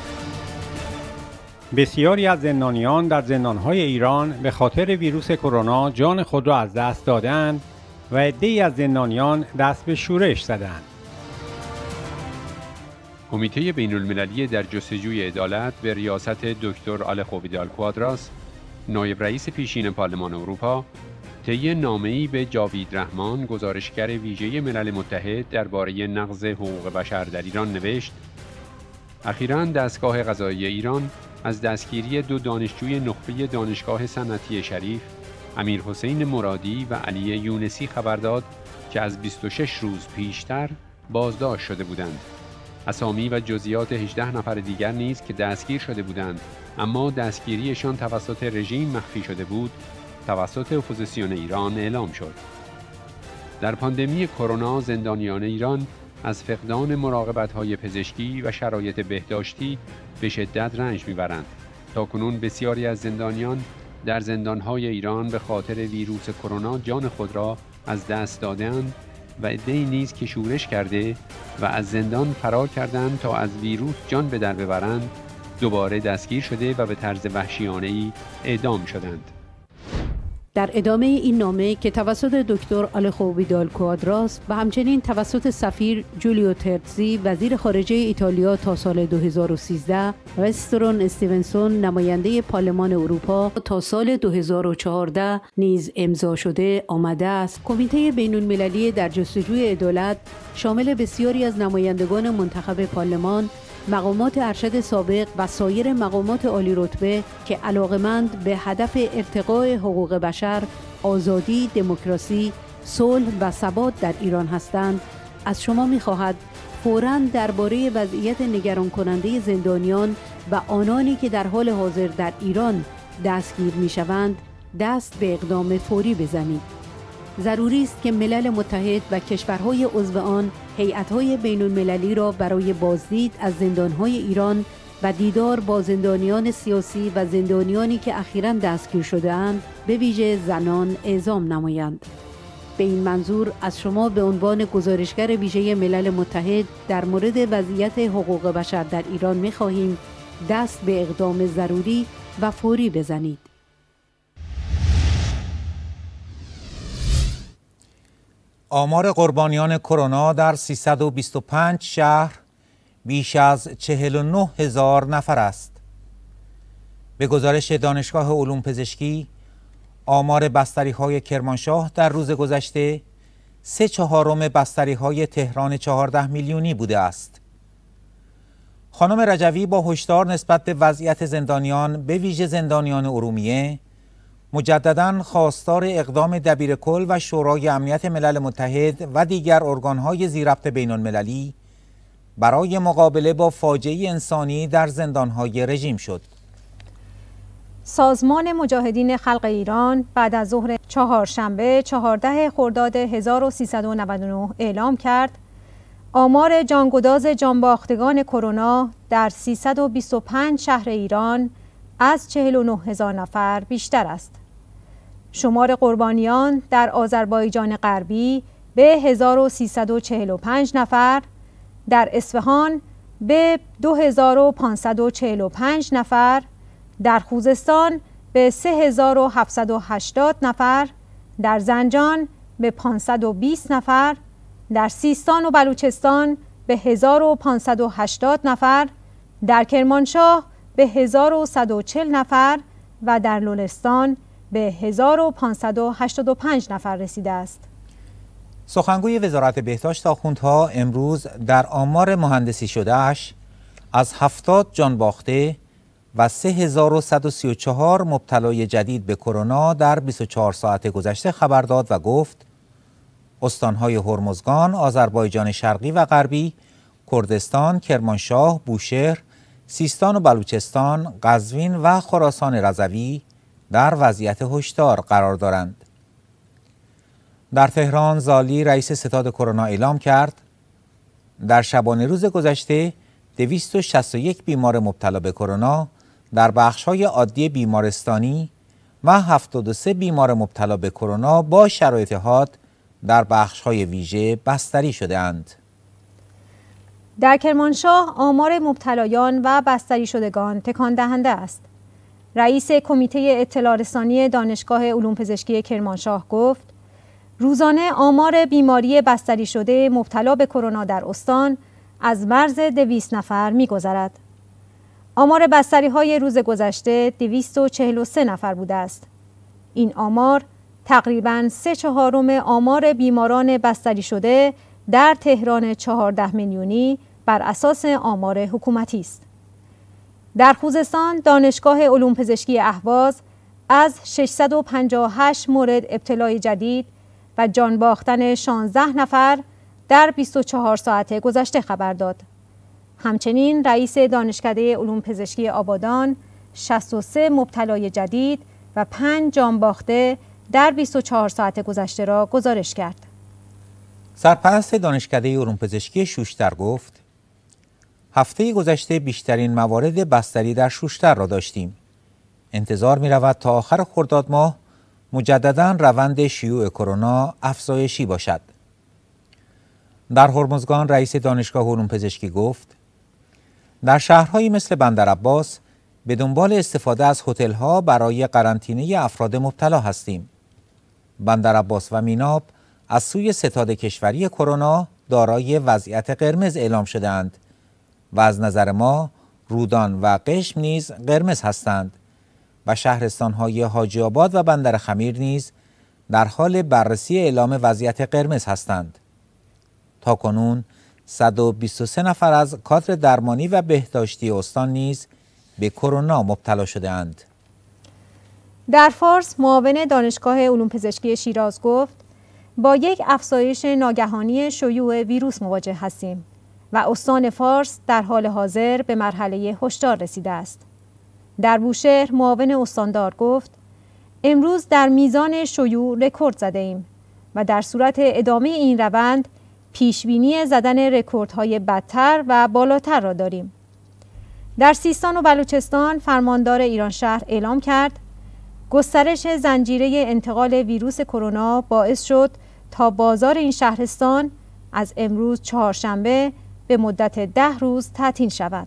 بسیاری از زندانیان در زندانهای ایران به خاطر ویروس کرونا جان خود را از دست دادند و عده‌ای از زندانیان دست به شورش زدند. کمیته بین المللی در جستجوی عدالت به ریاست دکتر آلخو ویدال کوادراس، نایب رئیس پیشین پارلمان اروپا، طی نامه‌ای به جاوید رحمان، گزارشگر ویژه ملل متحد درباره نقض حقوق بشر در ایران نوشت: اخیراً دستگاه قضایی ایران از دستگیری 2 دانشجوی نخبه دانشگاه صنعتی شریف، امیرحسین مرادی و علی یونسی خبر داد که از 26 روز پیشتر بازداشت شده بودند. اسامی و جزئیات 18 نفر دیگر نیز که دستگیر شده بودند اما دستگیریشان توسط رژیم مخفی شده بود، توسط اپوزیسیون ایران اعلام شد. در پاندمی کرونا زندانیان ایران از فقدان مراقبت‌های پزشکی و شرایط بهداشتی به شدت رنج می‌برند. تاکنون بسیاری از زندانیان در زندان‌های ایران به خاطر ویروس کرونا جان خود را از دست دادند و عده‌ای نیز که شورش کرده و از زندان فرار کردند تا از ویروس جان به در ببرند، دوباره دستگیر شده و به طرز وحشیانه‌ای اعدام شدند. در ادامه این نامه که توسط دکتر آلخو ویدال کوادراس و همچنین توسط سفیر جولیو ترتزی وزیر خارجه ایتالیا تا سال 2013 و استرون استیونسون نماینده پارلمان اروپا تا سال 2014 نیز امضا شده آمده است. کمیته بین المللی در جستجوی عدالت شامل بسیاری از نمایندگان منتخب پارلمان، مقامات ارشد سابق و سایر مقامات عالی رتبه که علاقمند به هدف ارتقاء حقوق بشر، آزادی، دموکراسی، صلح و ثبات در ایران هستند، از شما می‌خواهد فوراً درباره وضعیت نگران کننده زندانیان و آنانی که در حال حاضر در ایران دستگیر می‌شوند دست به اقدام فوری بزنید. ضروری است که ملل متحد و کشورهای عضو آن هیئت‌های بین‌المللی را برای بازدید از زندان‌های ایران و دیدار با زندانیان سیاسی و زندانیانی که اخیراً دستگیر شده‌اند، به ویژه زنان، اعزام نمایند. به این منظور از شما به عنوان گزارشگر ویژه ملل متحد در مورد وضعیت حقوق بشر در ایران می‌خواهیم دست به اقدام ضروری و فوری بزنید. آمار قربانیان کرونا در 325 شهر بیش از 49,000 نفر است. به گزارش دانشگاه علوم پزشکی، آمار بستری‌های کرمانشاه در روز گذشته 3/4 بستری‌های تهران 14 میلیونی بوده است. خانم رجوی با هشدار نسبت به وضعیت زندانیان، به ویژه زندانیان ارومیه، مجدداً خواستار اقدام دبیرکل و شورای امنیت ملل متحد و دیگر ارگان‌های ذی‌ربط بین‌المللی برای مقابله با فاجعه انسانی در زندان‌های رژیم شد. سازمان مجاهدین خلق ایران بعد از ظهر چهارشنبه 14 خرداد 1399 اعلام کرد آمار جانگداز جانباختگان کرونا در 325 شهر ایران از 49,000 نفر بیشتر است. شمار قربانیان در آذربایجان غربی به 1345 نفر، در اصفهان به 2545 نفر، در خوزستان به 3780 نفر، در زنجان به 520 نفر، در سیستان و بلوچستان به 1580 نفر، در کرمانشاه به 1140 نفر و در لرستان به 1585 نفر رسیده است. سخنگوی وزارت بهداشت آخوندها امروز در آمار مهندسی شدهش از 70 جان باخته و 3134 مبتلای جدید به کرونا در 24 ساعت گذشته خبر داد و گفت استانهای هرمزگان، آذربایجان شرقی و غربی، کردستان، کرمانشاه، بوشهر، سیستان و بلوچستان، قزوین و خراسان رضوی در وضعیت هشدار قرار دارند. در تهران زالی رئیس ستاد کرونا اعلام کرد در شبانه روز گذشته 261 بیمار مبتلا به کرونا در بخش‌های عادی بیمارستانی و 73 بیمار مبتلا به کرونا با شرایط حاد در بخش‌های ویژه بستری شده‌اند. در کرمانشاه آمار مبتلایان و بستری شدگان تکان دهنده است. رئیس کمیته اطلاع رسانی دانشگاه علوم پزشکی کرمانشاه گفت روزانه آمار بیماری بستری شده مبتلا به کرونا در استان از مرز 200 نفر می‌گذرد. آمار بستری‌های روز گذشته 243 نفر بوده است. این آمار تقریباً 3/4 آمار بیماران بستری شده در تهران 14 میلیونی بر اساس آمار حکومتی است. در خوزستان دانشگاه علوم پزشکی اهواز از 658 مورد ابتلای جدید و جان باختن 16 نفر در 24 ساعت گذشته خبر داد. همچنین رئیس دانشکده علوم پزشکی آبادان 63 مبتلای جدید و 5 جان باخته در 24 ساعت گذشته را گزارش کرد. سرپرست دانشکده علوم پزشکی شوشتر گفت هفته گذشته بیشترین موارد بستری در شوشتر را داشتیم. انتظار می رود تا آخر خرداد ماه مجدداً روند شیوع کرونا افزایشی باشد. در هرمزگان رئیس دانشگاه علوم پزشکی گفت در شهرهایی مثل بندرعباس به دنبال استفاده از هتل‌ها برای قرنطینه افراد مبتلا هستیم. بندرعباس و میناب از سوی ستاد کشوری کرونا دارای وضعیت قرمز اعلام شده‌اند و از نظر ما رودان و قشم نیز قرمز هستند و شهرستان‌های حاجی آباد و بندر خمیر نیز در حال بررسی اعلام وضعیت قرمز هستند. تاکنون 123 نفر از کادر درمانی و بهداشتی استان نیز به کرونا مبتلا شده‌اند. در فارس معاون دانشگاه علوم پزشکی شیراز گفت با یک افزایش ناگهانی شیوع ویروس مواجه هستیم و استان فارس در حال حاضر به مرحله هشدار رسیده است. در بوشهر معاون استاندار گفت امروز در میزان شیوع رکورد زده ایم و در صورت ادامه این روند پیشبینی زدن رکوردهای بدتر و بالاتر را داریم. در سیستان و بلوچستان فرماندار ایرانشهر اعلام کرد گسترش زنجیره انتقال ویروس کرونا باعث شد تا بازار این شهرستان از امروز چهارشنبه به مدت 10 روز تعطیل شود.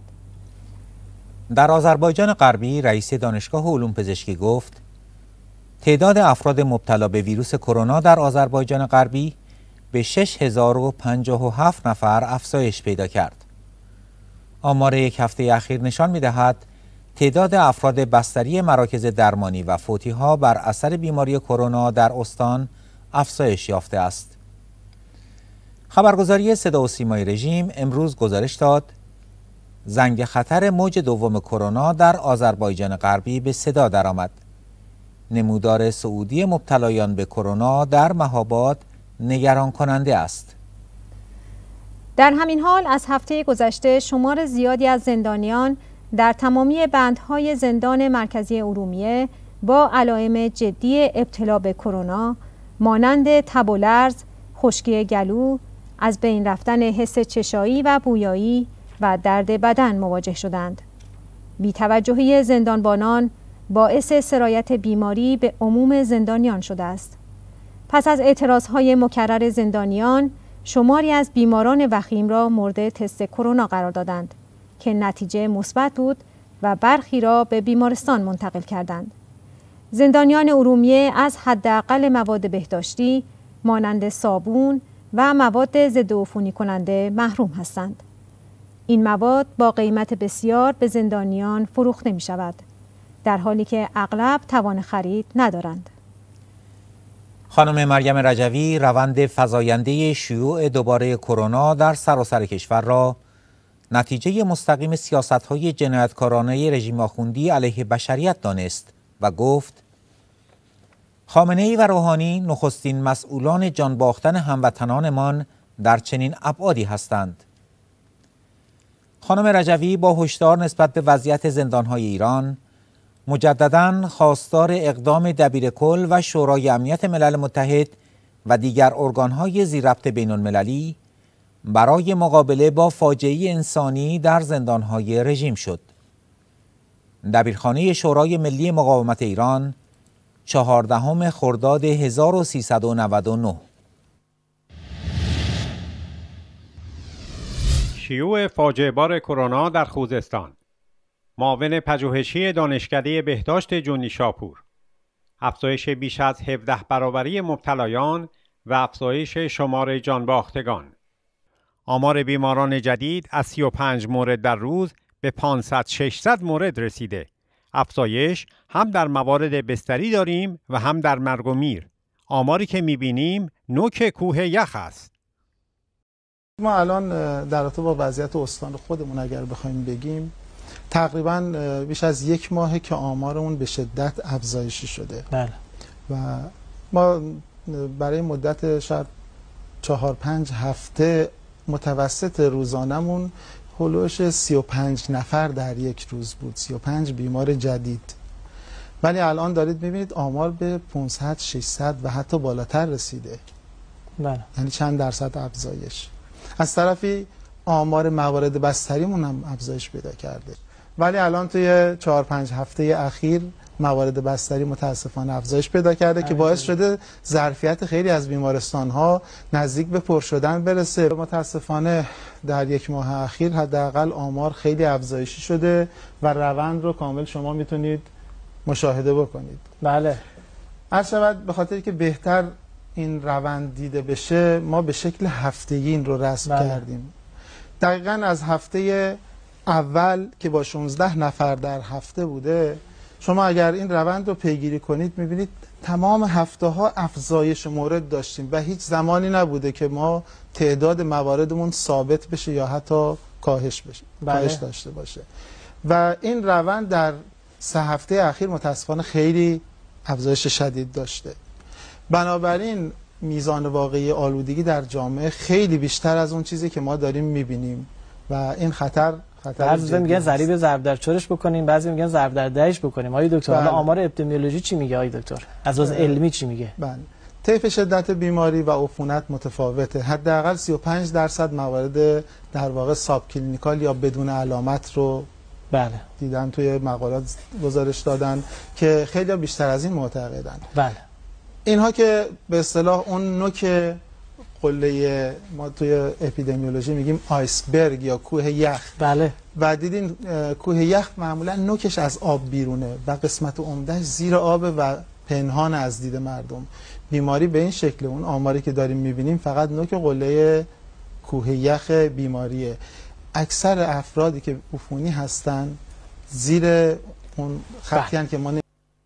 در آذربایجان غربی رئیس دانشگاه علوم پزشکی گفت تعداد افراد مبتلا به ویروس کرونا در آذربایجان غربی به 6057 نفر افزایش پیدا کرد. آمار یک هفته اخیر نشان می‌دهد تعداد افراد بستری مراکز درمانی و فوتی‌ها بر اثر بیماری کرونا در استان افزایش یافته است. خبرگزاری صدا و سیمای رژیم امروز گزارش داد زنگ خطر موج دوم کرونا در آذربایجان غربی به صدا درآمد. نمودار صعودی مبتلایان به کرونا در مهاباد نگران کننده است. در همین حال از هفته گذشته شمار زیادی از زندانیان در تمامی بندهای زندان مرکزی ارومیه با علائم جدی ابتلا به کرونا مانند تب و لرز، خشکی گلو، از بین رفتن حس چشایی و بویایی و درد بدن مواجه شدند. بی‌توجهی زندانبانان باعث سرایت بیماری به عموم زندانیان شده است. پس از اعتراضهای مکرر زندانیان، شماری از بیماران وخیم را مورد تست کرونا قرار دادند که نتیجه مثبت بود و برخی را به بیمارستان منتقل کردند. زندانیان ارومیه از حداقل مواد بهداشتی مانند صابون و مواد ضد عفونی کننده محروم هستند. این مواد با قیمت بسیار به زندانیان فروخته می شود، در حالی که اغلب توان خرید ندارند. خانم مریم رجوی روند فزاینده شیوع دوباره کرونا در سراسر کشور را نتیجه مستقیم سیاست‌های جنایتکارانه رژیم آخوندی علیه بشریت دانست و گفت خامنه‌ای و روحانی نخستین مسئولان جان باختن هموطنانمان در چنین ابعادی هستند. خانم رجوی با هشدار نسبت به وضعیت زندان‌های ایران مجدداً خواستار اقدام دبیرکل و شورای امنیت ملل متحد و دیگر ارگان‌های ذی‌ربط بین‌المللی برای مقابله با فاجعه انسانی در زندان‌های رژیم شد. دبیرخانه شورای ملی مقاومت ایران 14 خرداد 1399. شیوع فاجعه بار کرونا در خوزستان. معاون پژوهشی دانشکده بهداشت جنی شاپور. افزایش بیش از 17 برابری مبتلایان و افزایش شمار جانباختگان. آمار بیماران جدید از 35 مورد در روز به 500-600 مورد رسیده. افزایش هم در موارد بستری داریم و هم در مرگ و میر. آماری که می‌بینیم نوک کوه یخ است. ما الان در رابطه با وضعیت استان خودمون اگر بخوایم بگیم تقریبا بیش از 1 ماهه که آمارمون به شدت افزایشی شده. بله. و ما برای مدت شاید 4-5 هفته متوسط روزانمون هلوش 35 نفر در یک روز بود، 35 بیمار جدید. ولی الان دارید میبینید آمار به 500-600 و حتی بالاتر رسیده. بله. یعنی چند درصد افزایش. از طرفی آمار موارد بستریمون هم افزایش پیدا کرده. ولی الان توی 4-5 هفته اخیر موارد بستری متاسفانه افزایش پیدا کرده که باعث شده ظرفیت خیلی از بیمارستان‌ها نزدیک به پر شدن برسه. متاسفانه در 1 ماه اخیر حداقل آمار خیلی افزایشی شده و روند رو کامل شما میتونید مشاهده بکنید. بله. عرض شود به خاطر که بهتر این روند دیده بشه ما به شکل هفتگی این رو رسم کردیم. دقیقاً از هفته اول که با 16 نفر در هفته بوده، شما اگر این روند رو پیگیری کنید میبینید تمام هفته ها افزایش مورد داشتیم و هیچ زمانی نبوده که ما تعداد مواردمون ثابت بشه یا حتی کاهش بشه. کاهش داشته باشه. و این روند در 3 هفته اخیر متاسفانه خیلی افزایش شدید داشته. بنابراین میزان واقعی آلودگی در جامعه خیلی بیشتر از اون چیزی که ما داریم میبینیم و این خطر بعضی میگن ضریب ضرب در 4ش بکنیم، بعضی میگن ضرب در 10ش بکنیم. آقای دکتر حالا آمار اپیدمیولوژی چی میگه آقای دکتر؟ از لحاظ علمی چی میگه؟ بله. طیف شدت بیماری و عفونت متفاوته. حداقل 35% موارد در واقع ساب کلینیکال یا بدون علامت رو بله دیدن توی مقالات گزارش دادن که خیلی بیشتر از این معتقدن. بله. اینها که به اصطلاح اون نوک قله ما توی اپیدمیولوژی میگیم آیسبرگ یا کوه یخ. بله. و دیدین کوه یخ معمولا نوکش از آب بیرونه و قسمت عمدهش زیر آب و پنهان از دید مردم. بیماری به این شکل اون آماری که داریم میبینیم فقط نوک قله کوه یخ بیماریه. اکثر افرادی که عفونی هستن زیر اون خطی هستن که ما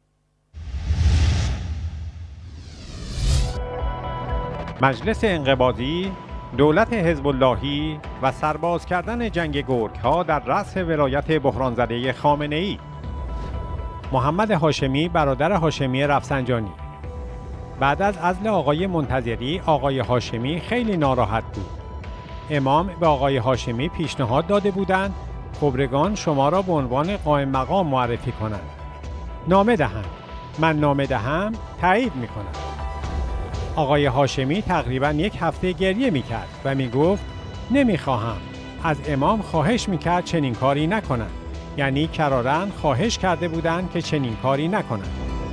مجلس انقباضی، دولت حزب اللهی و سرباز کردن جنگ گرگ‌ها در رأس ولایت بحران‌زده خامنه‌ای. محمد هاشمی برادر هاشمی رفسنجانی. بعد از عزل آقای منتظری، آقای هاشمی خیلی ناراحت بود. امام به آقای هاشمی پیشنهاد داده بودند خبرگان شما را به عنوان قائم مقام معرفی کنند. نامه دهند. من نامه دهم تایید می‌کنم. آقای هاشمی تقریباً 1 هفته گریه می‌کرد و می‌گفت نمی‌خواهم. از امام خواهش می‌کرد چنین کاری نکنند. یعنی کراراً خواهش کرده بودند که چنین کاری نکنند.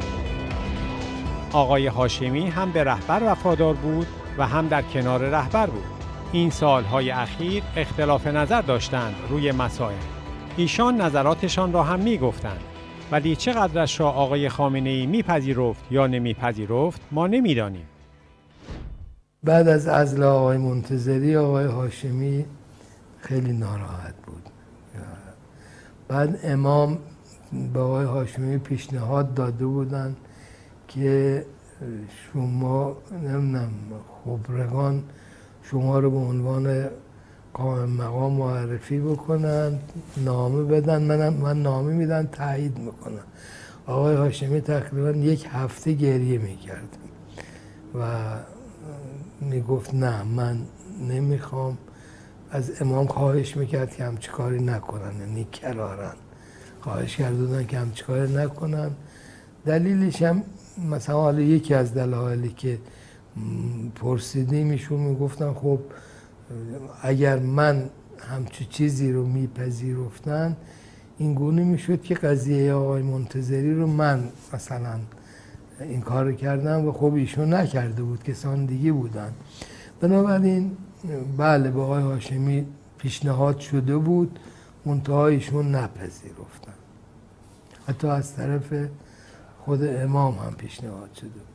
آقای هاشمی هم به رهبر وفادار بود و هم در کنار رهبر بود. این سالهای اخیر اختلاف نظر داشتند روی مسائل. ایشان نظراتشان را هم میگفتند، ولی چقدرش را آقای خامنه‌ای میپذیرفت یا نمیپذیرفت ما نمیدانیم. بعد از عزل آقای منتظری آقای هاشمی خیلی ناراحت بود. بعد امام به آقای هاشمی پیشنهاد داده بودن که شما نمیدونم خبرگان شما رو به عنوان قائم مقام معرفی بکنن، نامه بدن، من نامه میدن تایید میکنم. آقای هاشمی تقریبا یک هفته گریه میکرد و میگفت نه من نمیخوام. از امام خواهش میکرد که همچی کاری نکنن، یعنی کرارن خواهش کردن که همچی کاری نکنن. دلیلش هم مثلا حالا یکی از دلایلی که پرسیدیم ایشون میگفتن خب اگر من همچی چیزی رو میپذیرفتن این گونه میشد که قضیه آقای منتظری رو من مثلا این کار رو کردم و خب ایشون نکرده بود، کسان دیگه بودن. بنابراین بله به آقای هاشمی پیشنهاد شده بود، منتها ایشون نپذیرفتن. حتی از طرف خود امام هم پیشنهاد شده بود.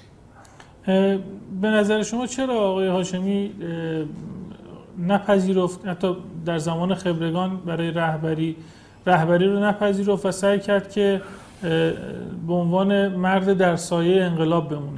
به نظر شما چرا آقای هاشمی نپذیرفت، حتی در زمان خبرگان برای رهبری رو نپذیرفت و سعی کرد که به عنوان مرد در سایه انقلاب بمونه؟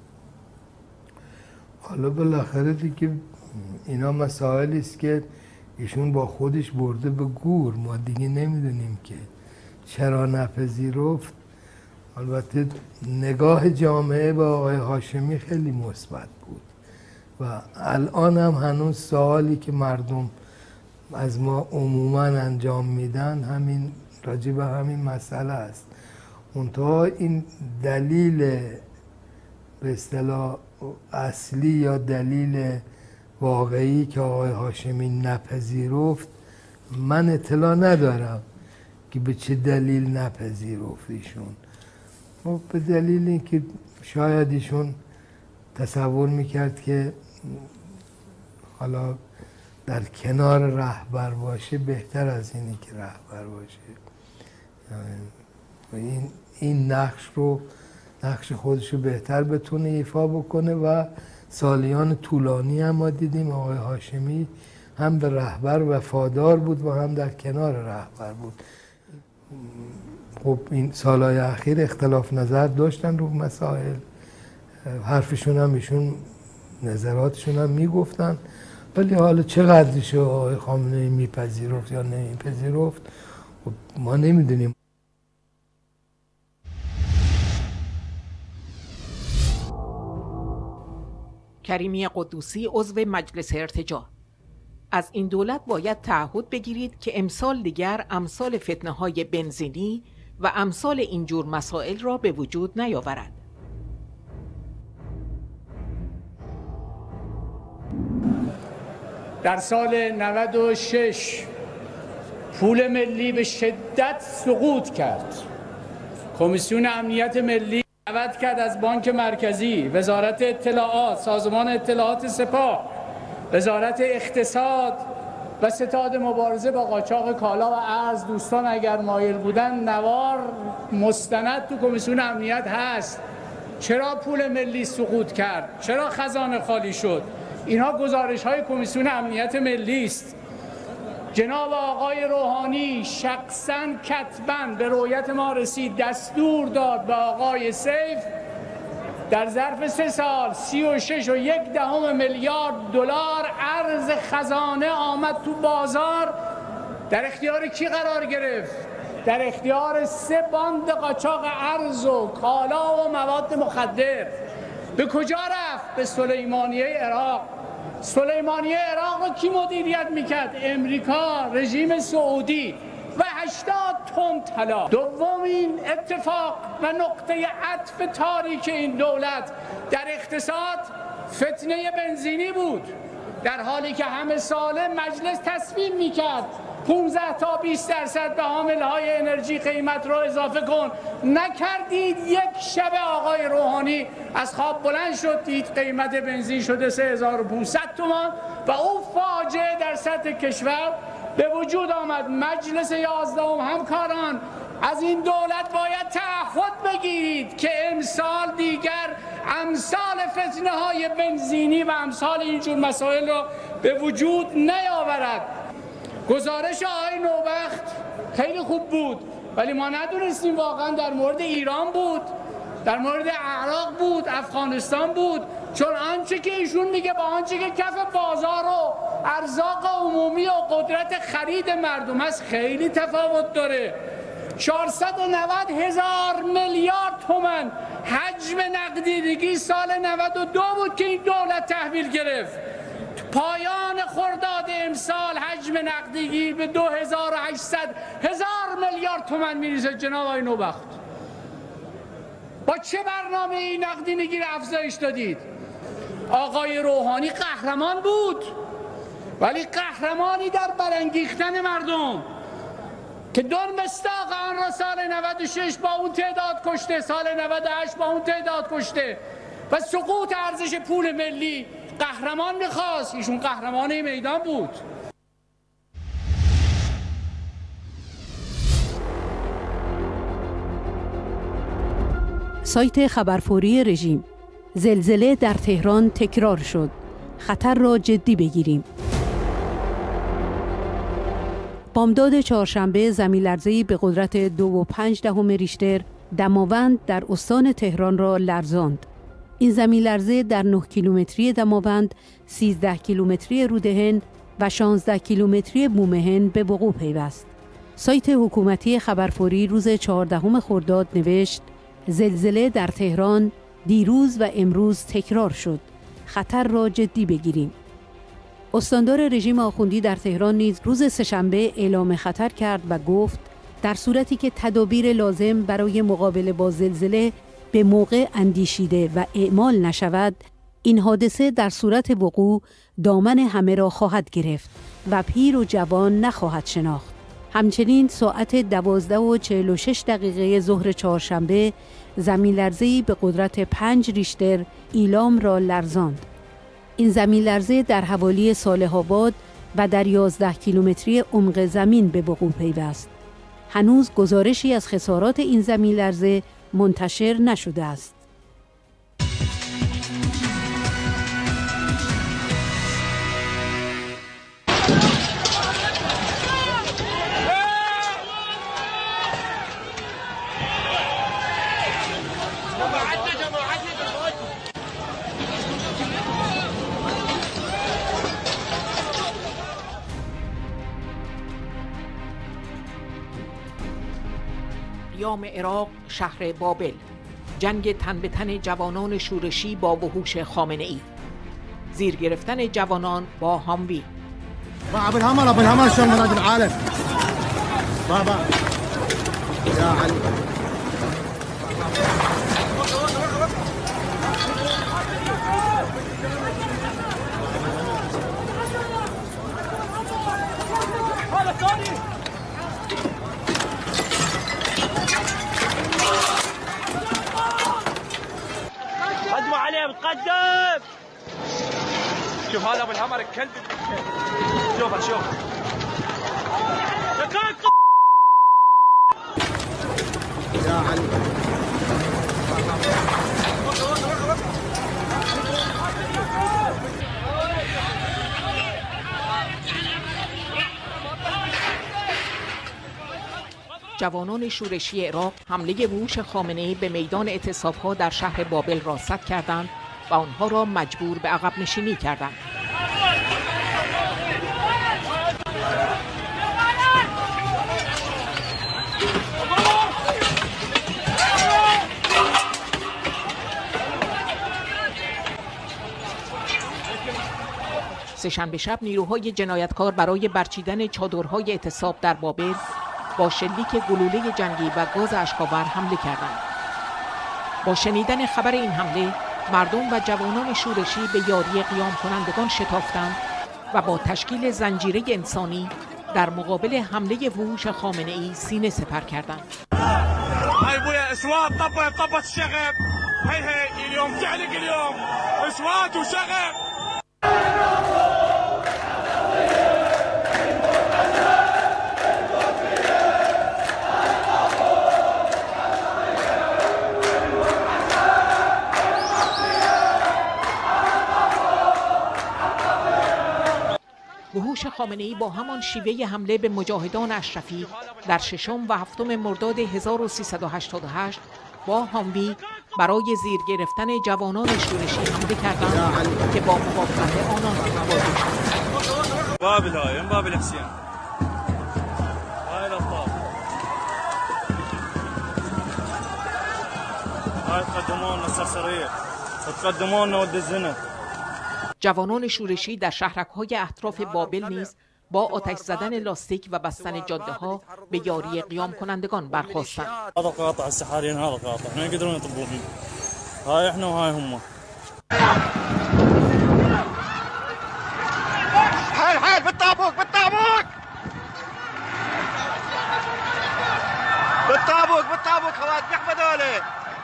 حالا بالاخره دیگه اینا مسائلی است که ایشون با خودش برده به گور، ما دیگه نمیدونیم که چرا نپذیرفت. البته نگاه جامعه به آقای هاشمی خیلی مثبت بود و الان هم هنوز سوالی که مردم از ما عموما انجام میدن همین راجع به همین مسئله است. منتها این دلیل به اصطلاح اصلی یا دلیل واقعی که آقای هاشمی نپذیرفت من اطلاع ندارم که به چه دلیل نپذیرفت ایشون. به دلیل اینکه شاید ایشون تصور میکرد که حالا در کنار رهبر باشه بهتر از اینی که رهبر باشه. این نقش خودش رو بهتر بتونه ایفا بکنه و سالیان طولانی هم ما دیدیم آقای هاشمی هم به رهبر وفادار بود و هم در کنار رهبر بود. خب این سالهای اخیر اختلاف نظر داشتن رو مسائل، حرفشون هم ایشون نظراتشون هم میگفتن، ولی حالا چقدرش آقای خامنه‌ای میپذیرفت یا نمیپذیرفت خب ما نمیدونیم. کریمی قدوسی عضو مجلس ارتجاع: از این دولت باید تعهد بگیرید که امسال دیگر امثال فتنه‌های بنزینی و امثال اینجور مسائل را به وجود نیاورد. در سال 96 پول ملی به شدت سقوط کرد. کمیسیون امنیت ملی دعوت کرد از بانک مرکزی، وزارت اطلاعات، سازمان اطلاعات سپاه، وزارت اقتصاد و ستاد مبارزه با قاچاق کالا و ارز. دوستان اگر مایل بودن نوار مستند تو کمیسیون امنیت هست. چرا پول ملی سقوط کرد؟ چرا خزانه خالی شد؟ اینها گزارش های کمیسیون امنیت ملی است. جناب آقای روحانی شخصاً کتباً به رویت ما رسید، دستور داد به آقای سیف در ظرف 3 سال 36.1 میلیارد دلار ارز خزانه آمد تو بازار. در اختیار کی قرار گرفت؟ در اختیار 3 باند قاچاق ارز و کالا و مواد مخدر. به کجا رفت؟ به سلیمانیه عراق. سلیمانیه عراق رو کی مدیریت میکرد؟ امریکا، رژیم سعودی و 80 تن طلا. دومین اتفاق و نقطه عطف تاریک این دولت در اقتصاد فتنه بنزینی بود، در حالی که همه ساله مجلس تصمیم میکرد 15 تا 20% به حاملهای انرژی قیمت رو اضافه کن. نکردید. یک شب آقای روحانی از خواب بلند شد دید قیمت بنزین شده 3500 تومان و او فاجعه در سطح کشور به وجود آمد. مجلس 11 همکاران، از این دولت باید تعهد بگیرید که امسال دیگر امثال فتنه های بنزینی و امثال اینجور مسائل رو به وجود نیاورد. گزارش آقای نوبخت خیلی خوب بود، ولی ما ندونستیم واقعا در مورد ایران بود، در مورد عراق بود، افغانستان بود، چون آنچه که ایشون میگه با آنچه که کف بازار و ارزاق عمومی و قدرت خرید مردم است خیلی تفاوت داره. 490,000 میلیارد تومان حجم نقدینگی سال 92 بود که این دولت تحویل گرفت. پایان خرداد امسال حجم نقدینگی به 2,800,000 میلیارد تومان میرسه. جناب آقای نوبخت، با چه برنامه این نقدینگی رو افزایش دادید؟ آقای روحانی قهرمان بود، ولی قهرمانی در برانگیختن مردم که دون مستاق آن را سال 96 با اون تعداد کشته، سال 98 با اون تعداد کشته و سقوط ارزش پول ملی. قهرمان میخواست، ایشون قهرمان میدان بود. سایت خبرفوری رژیم: زلزله در تهران تکرار شد، خطر را جدی بگیریم. بامداد چهارشنبه زمین‌لرزه‌ای به قدرت 2.5 ریشتر دماوند در استان تهران را لرزاند. این زمین‌لرزه در 9 کیلومتری دماوند، 13 کیلومتری رودهن و 16 کیلومتری بومهن به وقوع پیوست. سایت حکومتی خبرفوری روز 14 خرداد نوشت: زلزله در تهران دیروز و امروز تکرار شد، خطر را جدی بگیریم. استاندار رژیم آخوندی در تهران نیز روز سه‌شنبه اعلام خطر کرد و گفت در صورتی که تدابیر لازم برای مقابله با زلزله به موقع اندیشیده و اعمال نشود، این حادثه در صورت وقوع دامن همه را خواهد گرفت و پیر و جوان نخواهد شناخت. همچنین ساعت 12:46 ظهر چهارشنبه زمین‌لرزه‌ای به قدرت 5 ریشتر ایلام را لرزاند. این زمین‌لرزه در حوالی صالح آباد و در 11 کیلومتری عمق زمین به وقوع پیوست. هنوز گزارشی از خسارات این زمین‌لرزه منتشر نشده است. قیام عراق شهر بابل، جنگ تن به تن جوانان شورشی با وحوش خامنه ای، زیر گرفتن جوانان با هاموی. ابو الهمر شلون نادي العالم بابا يا علي. قدموا عليه متقدم. شوف هذا ابو الهمر الكلب، شوف يا علي. جوانان شورشی عراق حمله وحوش خامنه‌ای به میدان اعتصاب‌ها در شهر بابل را سد کردند و آنها را مجبور به عقب نشینی کردند. سه‌شنبه شب نیروهای جنایتکار برای برچیدن چادرهای اعتصاب در بابل با شلیک گلوله جنگی و گاز اشک‌آور حمله کردند. با شنیدن خبر این حمله، مردم و جوانان شورشی به یاری قیام کنندگان شتافتند و با تشکیل زنجیره انسانی در مقابل حمله وحوش خامنه‌ای سینه سپر کردند. هاي ابويا اصوات طبت الشغب. هي اليوم تعلق اليوم اصوات وشغب. کیانوش خامنه‌ای با همان شیوه حمله به مجاهدان اشرفی در 6 و 7 مرداد 1388 با هاموی برای زیر گرفتن جوانان شورشی حمله کردند که با موافقت آنان واجد شد. بابل های بابل حسین های الأبطال های تقدمون السرسرية تقدمون ود الزنا. جوانان شورشی در شهرک‌های اطراف بابل نیز با آتش زدن لاستیک و بستن جاده‌ها به یاری قیام کنندگان برخاستند. هذا قاطع السحاريين هذا قاطع ما يقدرون يطبون هاي احنا وهاي هم. حال حال بالطابوق بالطابوق بالطابوق بالطابوق خوات بيحمد هذول.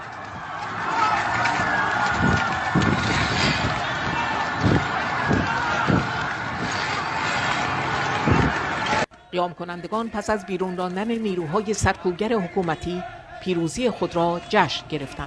قیام کنندگان پس از بیرون راندن نیروهای سرکوبگر حکومتی پیروزی خود را جشن گرفتند.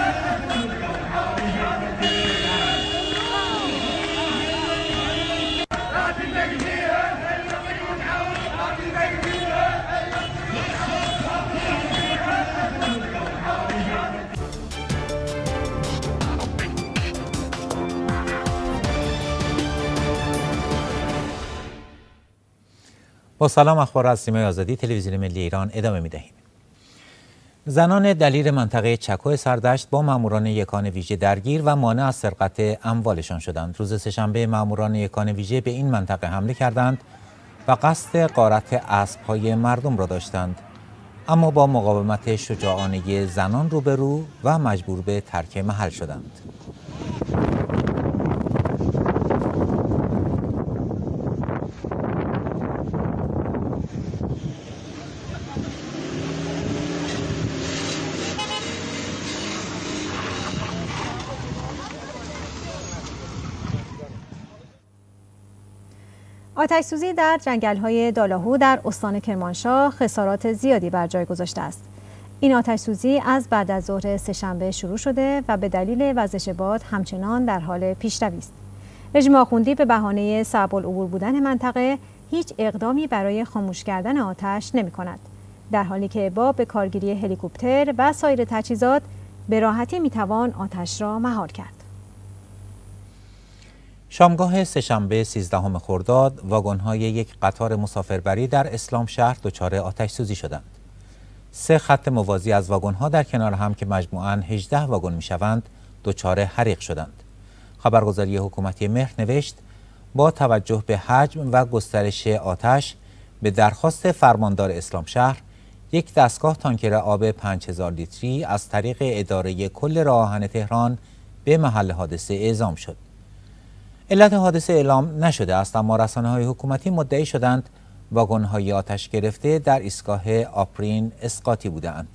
با سلام، اخبار از سیمای آزادی تلویزیون ملی ایران ادامه می‌دهیم. زنان دلیر منطقه چکو سردشت با ماموران یکان ویژه درگیر و مانع از سرقت اموالشان شدند. روز سه‌شنبه ماموران یکان ویژه به این منطقه حمله کردند و قصد غارت اسب‌های مردم را داشتند، اما با مقاومت شجاعانه زنان روبرو و مجبور به ترک محل شدند. آتش‌سوزی در جنگل‌های دالاهو در استان کرمانشاه خسارات زیادی بر جای گذاشته است. این آتش‌سوزی از بعد از ظهر سه‌شنبه شروع شده و به دلیل وزش باد همچنان در حال پیشروی است. رژیم آخوندی به بهانه صعب العبور بودن منطقه هیچ اقدامی برای خاموش کردن آتش نمی‌کند، در حالی که با به کارگیری هلیکوپتر و سایر تجهیزات به راحتی می‌توان آتش را مهار کرد. شامگاه سه‌شنبه 13 خرداد واگن‌های یک قطار مسافربری در اسلام شهر دچار آتش‌سوزی شدند. 3 خط موازی از واگن‌ها در کنار هم که مجموعاً 18 واگن می‌شوند دچار حریق شدند. خبرگزاری حکومتی مهر نوشت با توجه به حجم و گسترش آتش به درخواست فرماندار اسلام شهر یک دستگاه تانکر آب 5000 لیتری از طریق اداره کل راه آهن تهران به محل حادثه اعزام شد. علت حادثه اعلام نشده است، اما رسانه‌های حکومتی مدعی شدند واگن‌های آتش گرفته در ایستگاه آپرین اسقاطی بودند.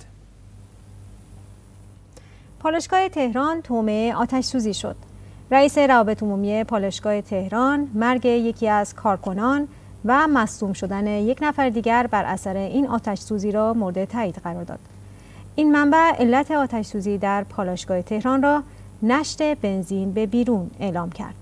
پالایشگاه تهران تومه آتش‌سوزی شد. رئیس روابط عمومی پالایشگاه تهران مرگ یکی از کارکنان و مصدوم شدن یک نفر دیگر بر اثر این آتش‌سوزی را مورد تایید قرار داد. این منبع علت آتش‌سوزی در پالایشگاه تهران را نشت بنزین به بیرون اعلام کرد.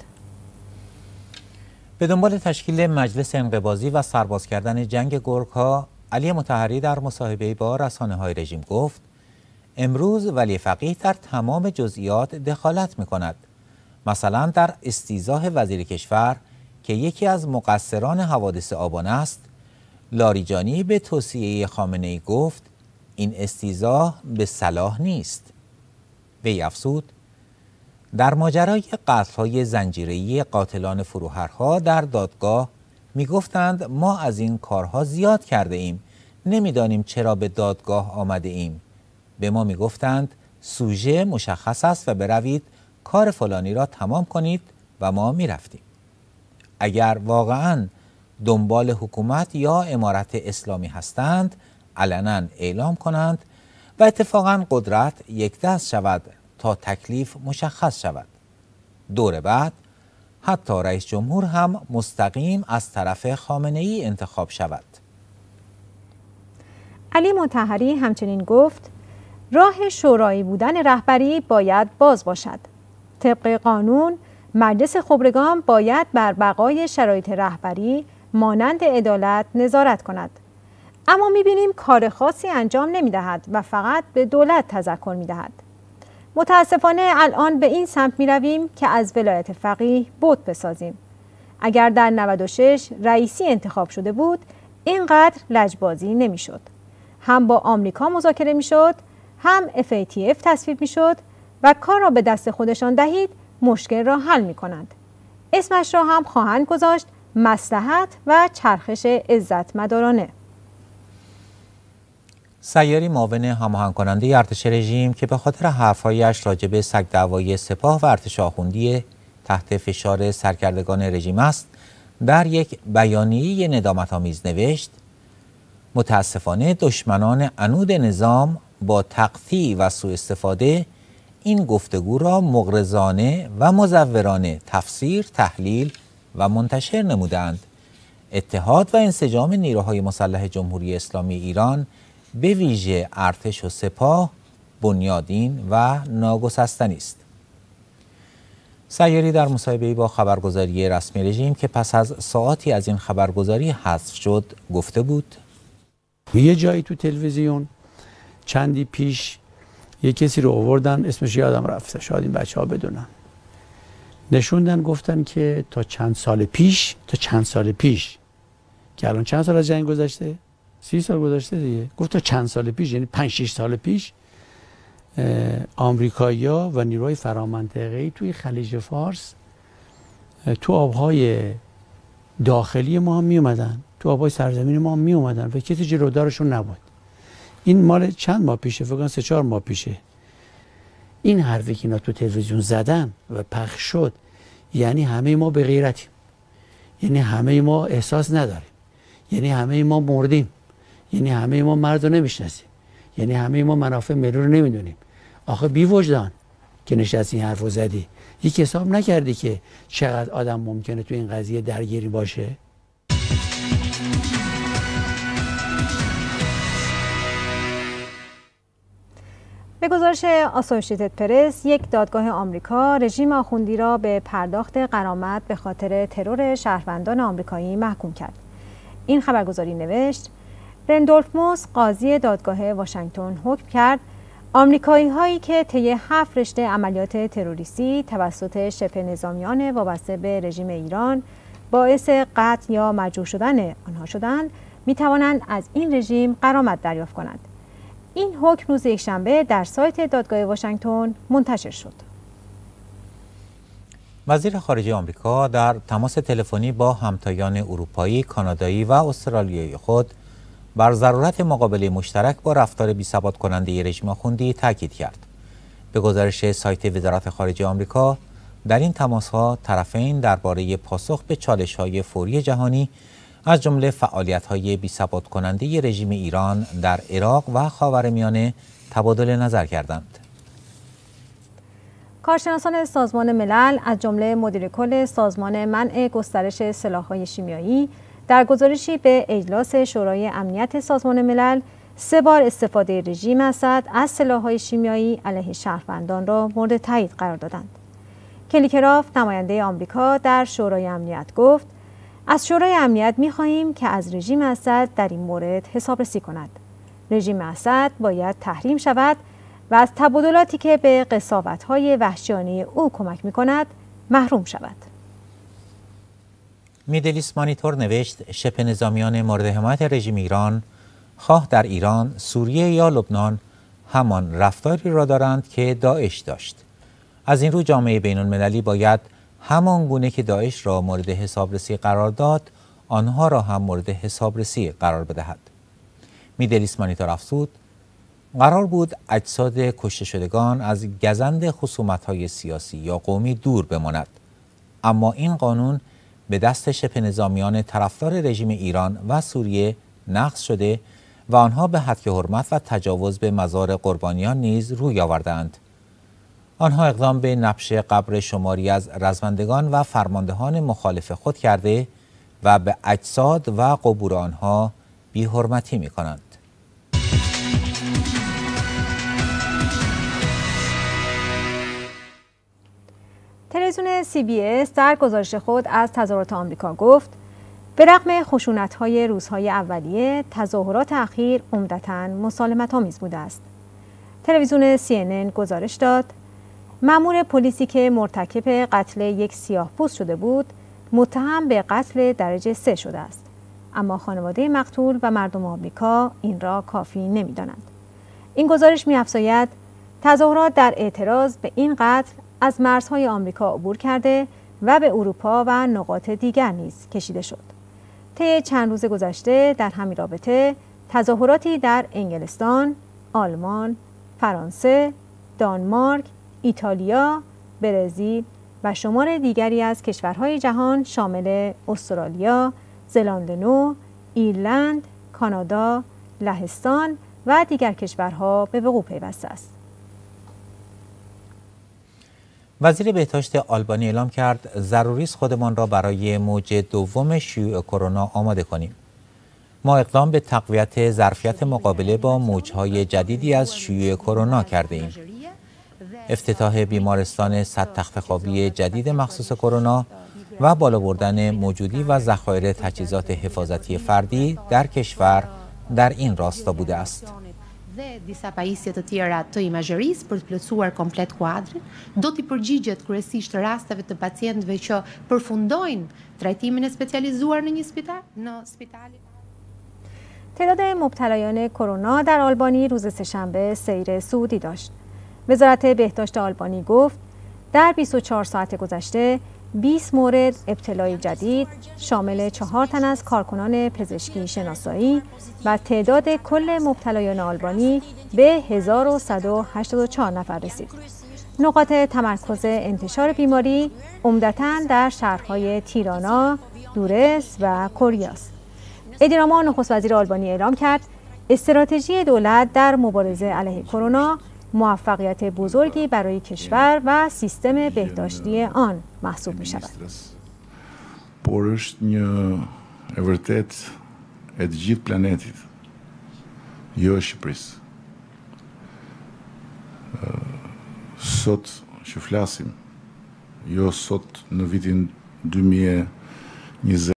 به دنبال تشکیل مجلس انقباضی و سرباز کردن جنگ گرگ‌ها، علی مطهری در مصاحبه‌ای با رسانه‌های رژیم گفت امروز ولی فقیه در تمام جزئیات دخالت می‌کند. مثلا در استیضاح وزیر کشور که یکی از مقصران حوادث آبان است، لاریجانی به توصیه خامنه‌ای گفت این استیضاح به صلاح نیست. وی افزود در ماجرای قتل‌های زنجیره‌ای قاتلان فروهرها در دادگاه می‌گفتند ما از این کارها زیاد کرده ایم، نمی‌دانیم چرا به دادگاه آمده ایم. به ما می‌گفتند سوژه مشخص است و بروید کار فلانی را تمام کنید و ما می‌رفتیم. اگر واقعاً دنبال حکومت یا امارت اسلامی هستند علناً اعلام کنند و اتفاقاً قدرت یک دست شود تا تکلیف مشخص شود. دور بعد حتی رئیس جمهور هم مستقیم از طرف خامنه‌ای انتخاب شود. علی مطهری همچنین گفت راه شورایی بودن رهبری باید باز باشد. طبق قانون مجلس خبرگان باید بر بقای شرایط رهبری مانند عدالت نظارت کند. اما می‌بینیم کار خاصی انجام نمی‌دهد و فقط به دولت تذکر می‌دهد. متاسفانه الان به این سمت می‌رویم که از ولایت فقیه بت بسازیم. اگر در 96 رئیسی انتخاب شده بود، اینقدر لجبازی نمی‌شد. هم با آمریکا مذاکره می‌شد، هم FATF تصویب می‌شد و کار را به دست خودشان دهید مشکل را حل می‌کنند. اسمش را هم خواهند گذاشت مصلحت و چرخش عزتمدارانه. سیاری معاون هماهنگ کننده ارتش رژیم که به خاطر حرف‌هایش راجع به سگ‌دعوای سپاه و ارتش آخوندی تحت فشار سرکردگان رژیم است، در یک بیانیه ندامت‌آمیز نوشت: متاسفانه دشمنان عنود نظام با تقطیع و سوء استفاده این گفتگو را مغرضانه و مزورانه تفسیر، تحلیل و منتشر نمودند. اتحاد و انسجام نیروهای مسلح جمهوری اسلامی ایران به ویژه ارتش و سپاه بنیادین و ناگسستنی است. سیاری در مصاحبه‌ای با خبرگزاری رسمی رژیم که پس از ساعاتی از این خبرگزاری حذف شد گفته بود: یه جایی تو تلویزیون چندی پیش یه کسی رو آوردن، اسمش یادم رفته، شاید این بچه‌ها بدونن، نشوندن گفتن که تا چند سال پیش که الان چند سال از جنگ گذشته؟ 30 سال گذشته دیگه. گفت تا چند سال پیش، یعنی 5-6 سال پیش، آمریکایی‌ها و نیروهای فرامنطقه‌ای توی خلیج فارس تو آبهای داخلی ما هم می اومدن، تو آبهای سرزمین ما هم می اومدن و کسی جلودارشون نبود. این مال چند ماه پیشه، فکر کنم 3-4 ماه پیشه. این حرفی که اینا تو تلویزیون زدن و پخش شد، یعنی همه ما به غیرتیم، یعنی همه ما احساس نداریم، یعنی همه ما مردیم، یعنی همه ما مرد رو نمیشناسیم، یعنی همه ما منافع ملی رو نمیدونیم. آخه بی وجدان که نشستی این حرفو زدی، یک حساب نکردی که چقدر آدم ممکنه تو این قضیه درگیری باشه؟ به گزارش آسوشیتد پرس، یک دادگاه آمریکا رژیم آخوندی را به پرداخت غرامت به خاطر ترور شهروندان آمریکایی محکوم کرد. این خبرگزاری نوشت: رندولف موس، قاضی دادگاه واشنگتن، حکم کرد آمریکایی هایی که طی 7 رشته عملیات تروریستی توسط شبه نظامیان وابسته به رژیم ایران باعث قتل یا مجروح شدن آنها شدند، می توانند از این رژیم غرامت دریافت کنند. این حکم روز یکشنبه در سایت دادگاه واشنگتن منتشر شد. وزیر خارجه آمریکا در تماس تلفنی با همتایان اروپایی، کانادایی و استرالیایی خود بر ضرورت مقابله مشترک با رفتار بی‌ثبات کننده رژیم آخوندی تاکید کرد. به گزارش سایت وزارت خارجه آمریکا، در این تماس‌ها طرفین درباره پاسخ به چالش‌های فوری جهانی از جمله فعالیت‌های بی‌ثبات کننده رژیم ایران در عراق و خاورمیانه تبادل نظر کردند. کارشناسان سازمان ملل از جمله مدیر کل سازمان منع گسترش سلاح‌های شیمیایی در گزارشی به اجلاس شورای امنیت سازمان ملل 3 بار استفاده رژیم اسد از سلاح‌های شیمیایی علیه شهروندان را مورد تایید قرار دادند. کلیکراف، نماینده آمریکا در شورای امنیت، گفت: از شورای امنیت می‌خواهیم که از رژیم اسد در این مورد حسابرسی کند. رژیم اسد باید تحریم شود و از تبادلاتی که به قساوت‌های وحشیانه او کمک می‌کند محروم شود. میدلیست مانیتور نوشت: شبه نظامیان مورد حمایت رژیم ایران، خواه در ایران، سوریه یا لبنان، همان رفتاری را دارند که داعش داشت. از این رو جامعه بین‌المللی باید همان گونه که داعش را مورد حسابرسی قرار داد، آنها را هم مورد حسابرسی قرار بدهد. میدلیست مانیتور افزود: قرار بود اجساد کشته شدگان از گزند خصومت‌های سیاسی یا قومی دور بماند، اما این قانون به دست شبه نظامیان طرفدار رژیم ایران و سوریه نقض شده و آنها به هتک حرمت و تجاوز به مزار قربانیان نیز روی آوردند. آنها اقدام به نبش قبر شماری از رزمندگان و فرماندهان مخالف خود کرده و به اجساد و قبور آنها بی‌حرمتی می‌کنند. تلویزیون CBS در گزارش خود از تظاهرات آمریکا گفت: به رغم خشونت‌های روزهای اولیه، تظاهرات اخیر عمدتاً مسالمت‌آمیز بوده است. تلویزیون CNN گزارش داد مأمور پلیسی که مرتکب قتل یک سیاه‌پوست شده بود، متهم به قتل درجه 3 شده است. اما خانواده مقتول و مردم آمریکا این را کافی نمی‌دانند. این گزارش می‌افزاید تظاهرات در اعتراض به این قتل از مرزهای آمریکا عبور کرده و به اروپا و نقاط دیگر نیز کشیده شد. طی چند روز گذشته در همین رابطه تظاهراتی در انگلستان، آلمان، فرانسه، دانمارک، ایتالیا، برزیل و شمار دیگری از کشورهای جهان شامل استرالیا، زلاند نو، ایرلند، کانادا، لهستان و دیگر کشورها به وقوع پیوسته است. وزیر بهداشت آلبانی اعلام کرد ضروری است خودمان را برای موج دوم شیوع کرونا آماده کنیم. ما اقدام به تقویت ظرفیت مقابله با موج‌های جدیدی از شیوع کرونا کرده ایم. افتتاح بیمارستان 100 تخت‌خوابی جدید مخصوص کرونا و بالا بردن موجودی و ذخایر تجهیزات حفاظتی فردی در کشور در این راستا بوده است. Dhe disa pajisje të tjera të imazherisë për të plotësuar komplet kuadrin, do t'i përgjigjet kryesisht rasteve të pacientëve që përfundojnë trajtimin e specializuar në një spital, në spitali. تعداد مبتلایان کرونا در آلبانی روز سه‌شنبه سیر صعودی داشت. وزارت بهداشت آلبانی گفت در 24 ساعت گذشته 20 مورد ابتلای جدید شامل 4 تن از کارکنان پزشکی شناسایی و تعداد کل مبتلایان آلبانی به 1184 نفر رسید. نقاط تمرکز انتشار بیماری عمدتاً در شهرهای تیرانا، دورس و کوریاست. ادی راما نخست وزیر آلبانی اعلام کرد استراتژی دولت در مبارزه علیه کرونا موفقیت بزرگی برای کشور و سیستم بهداشتی آن محسوب می شود. Por është një e vërtet e të gjithë planetit, jo e Shqipërisë. Sot që flasim, jo sot në vitin 2020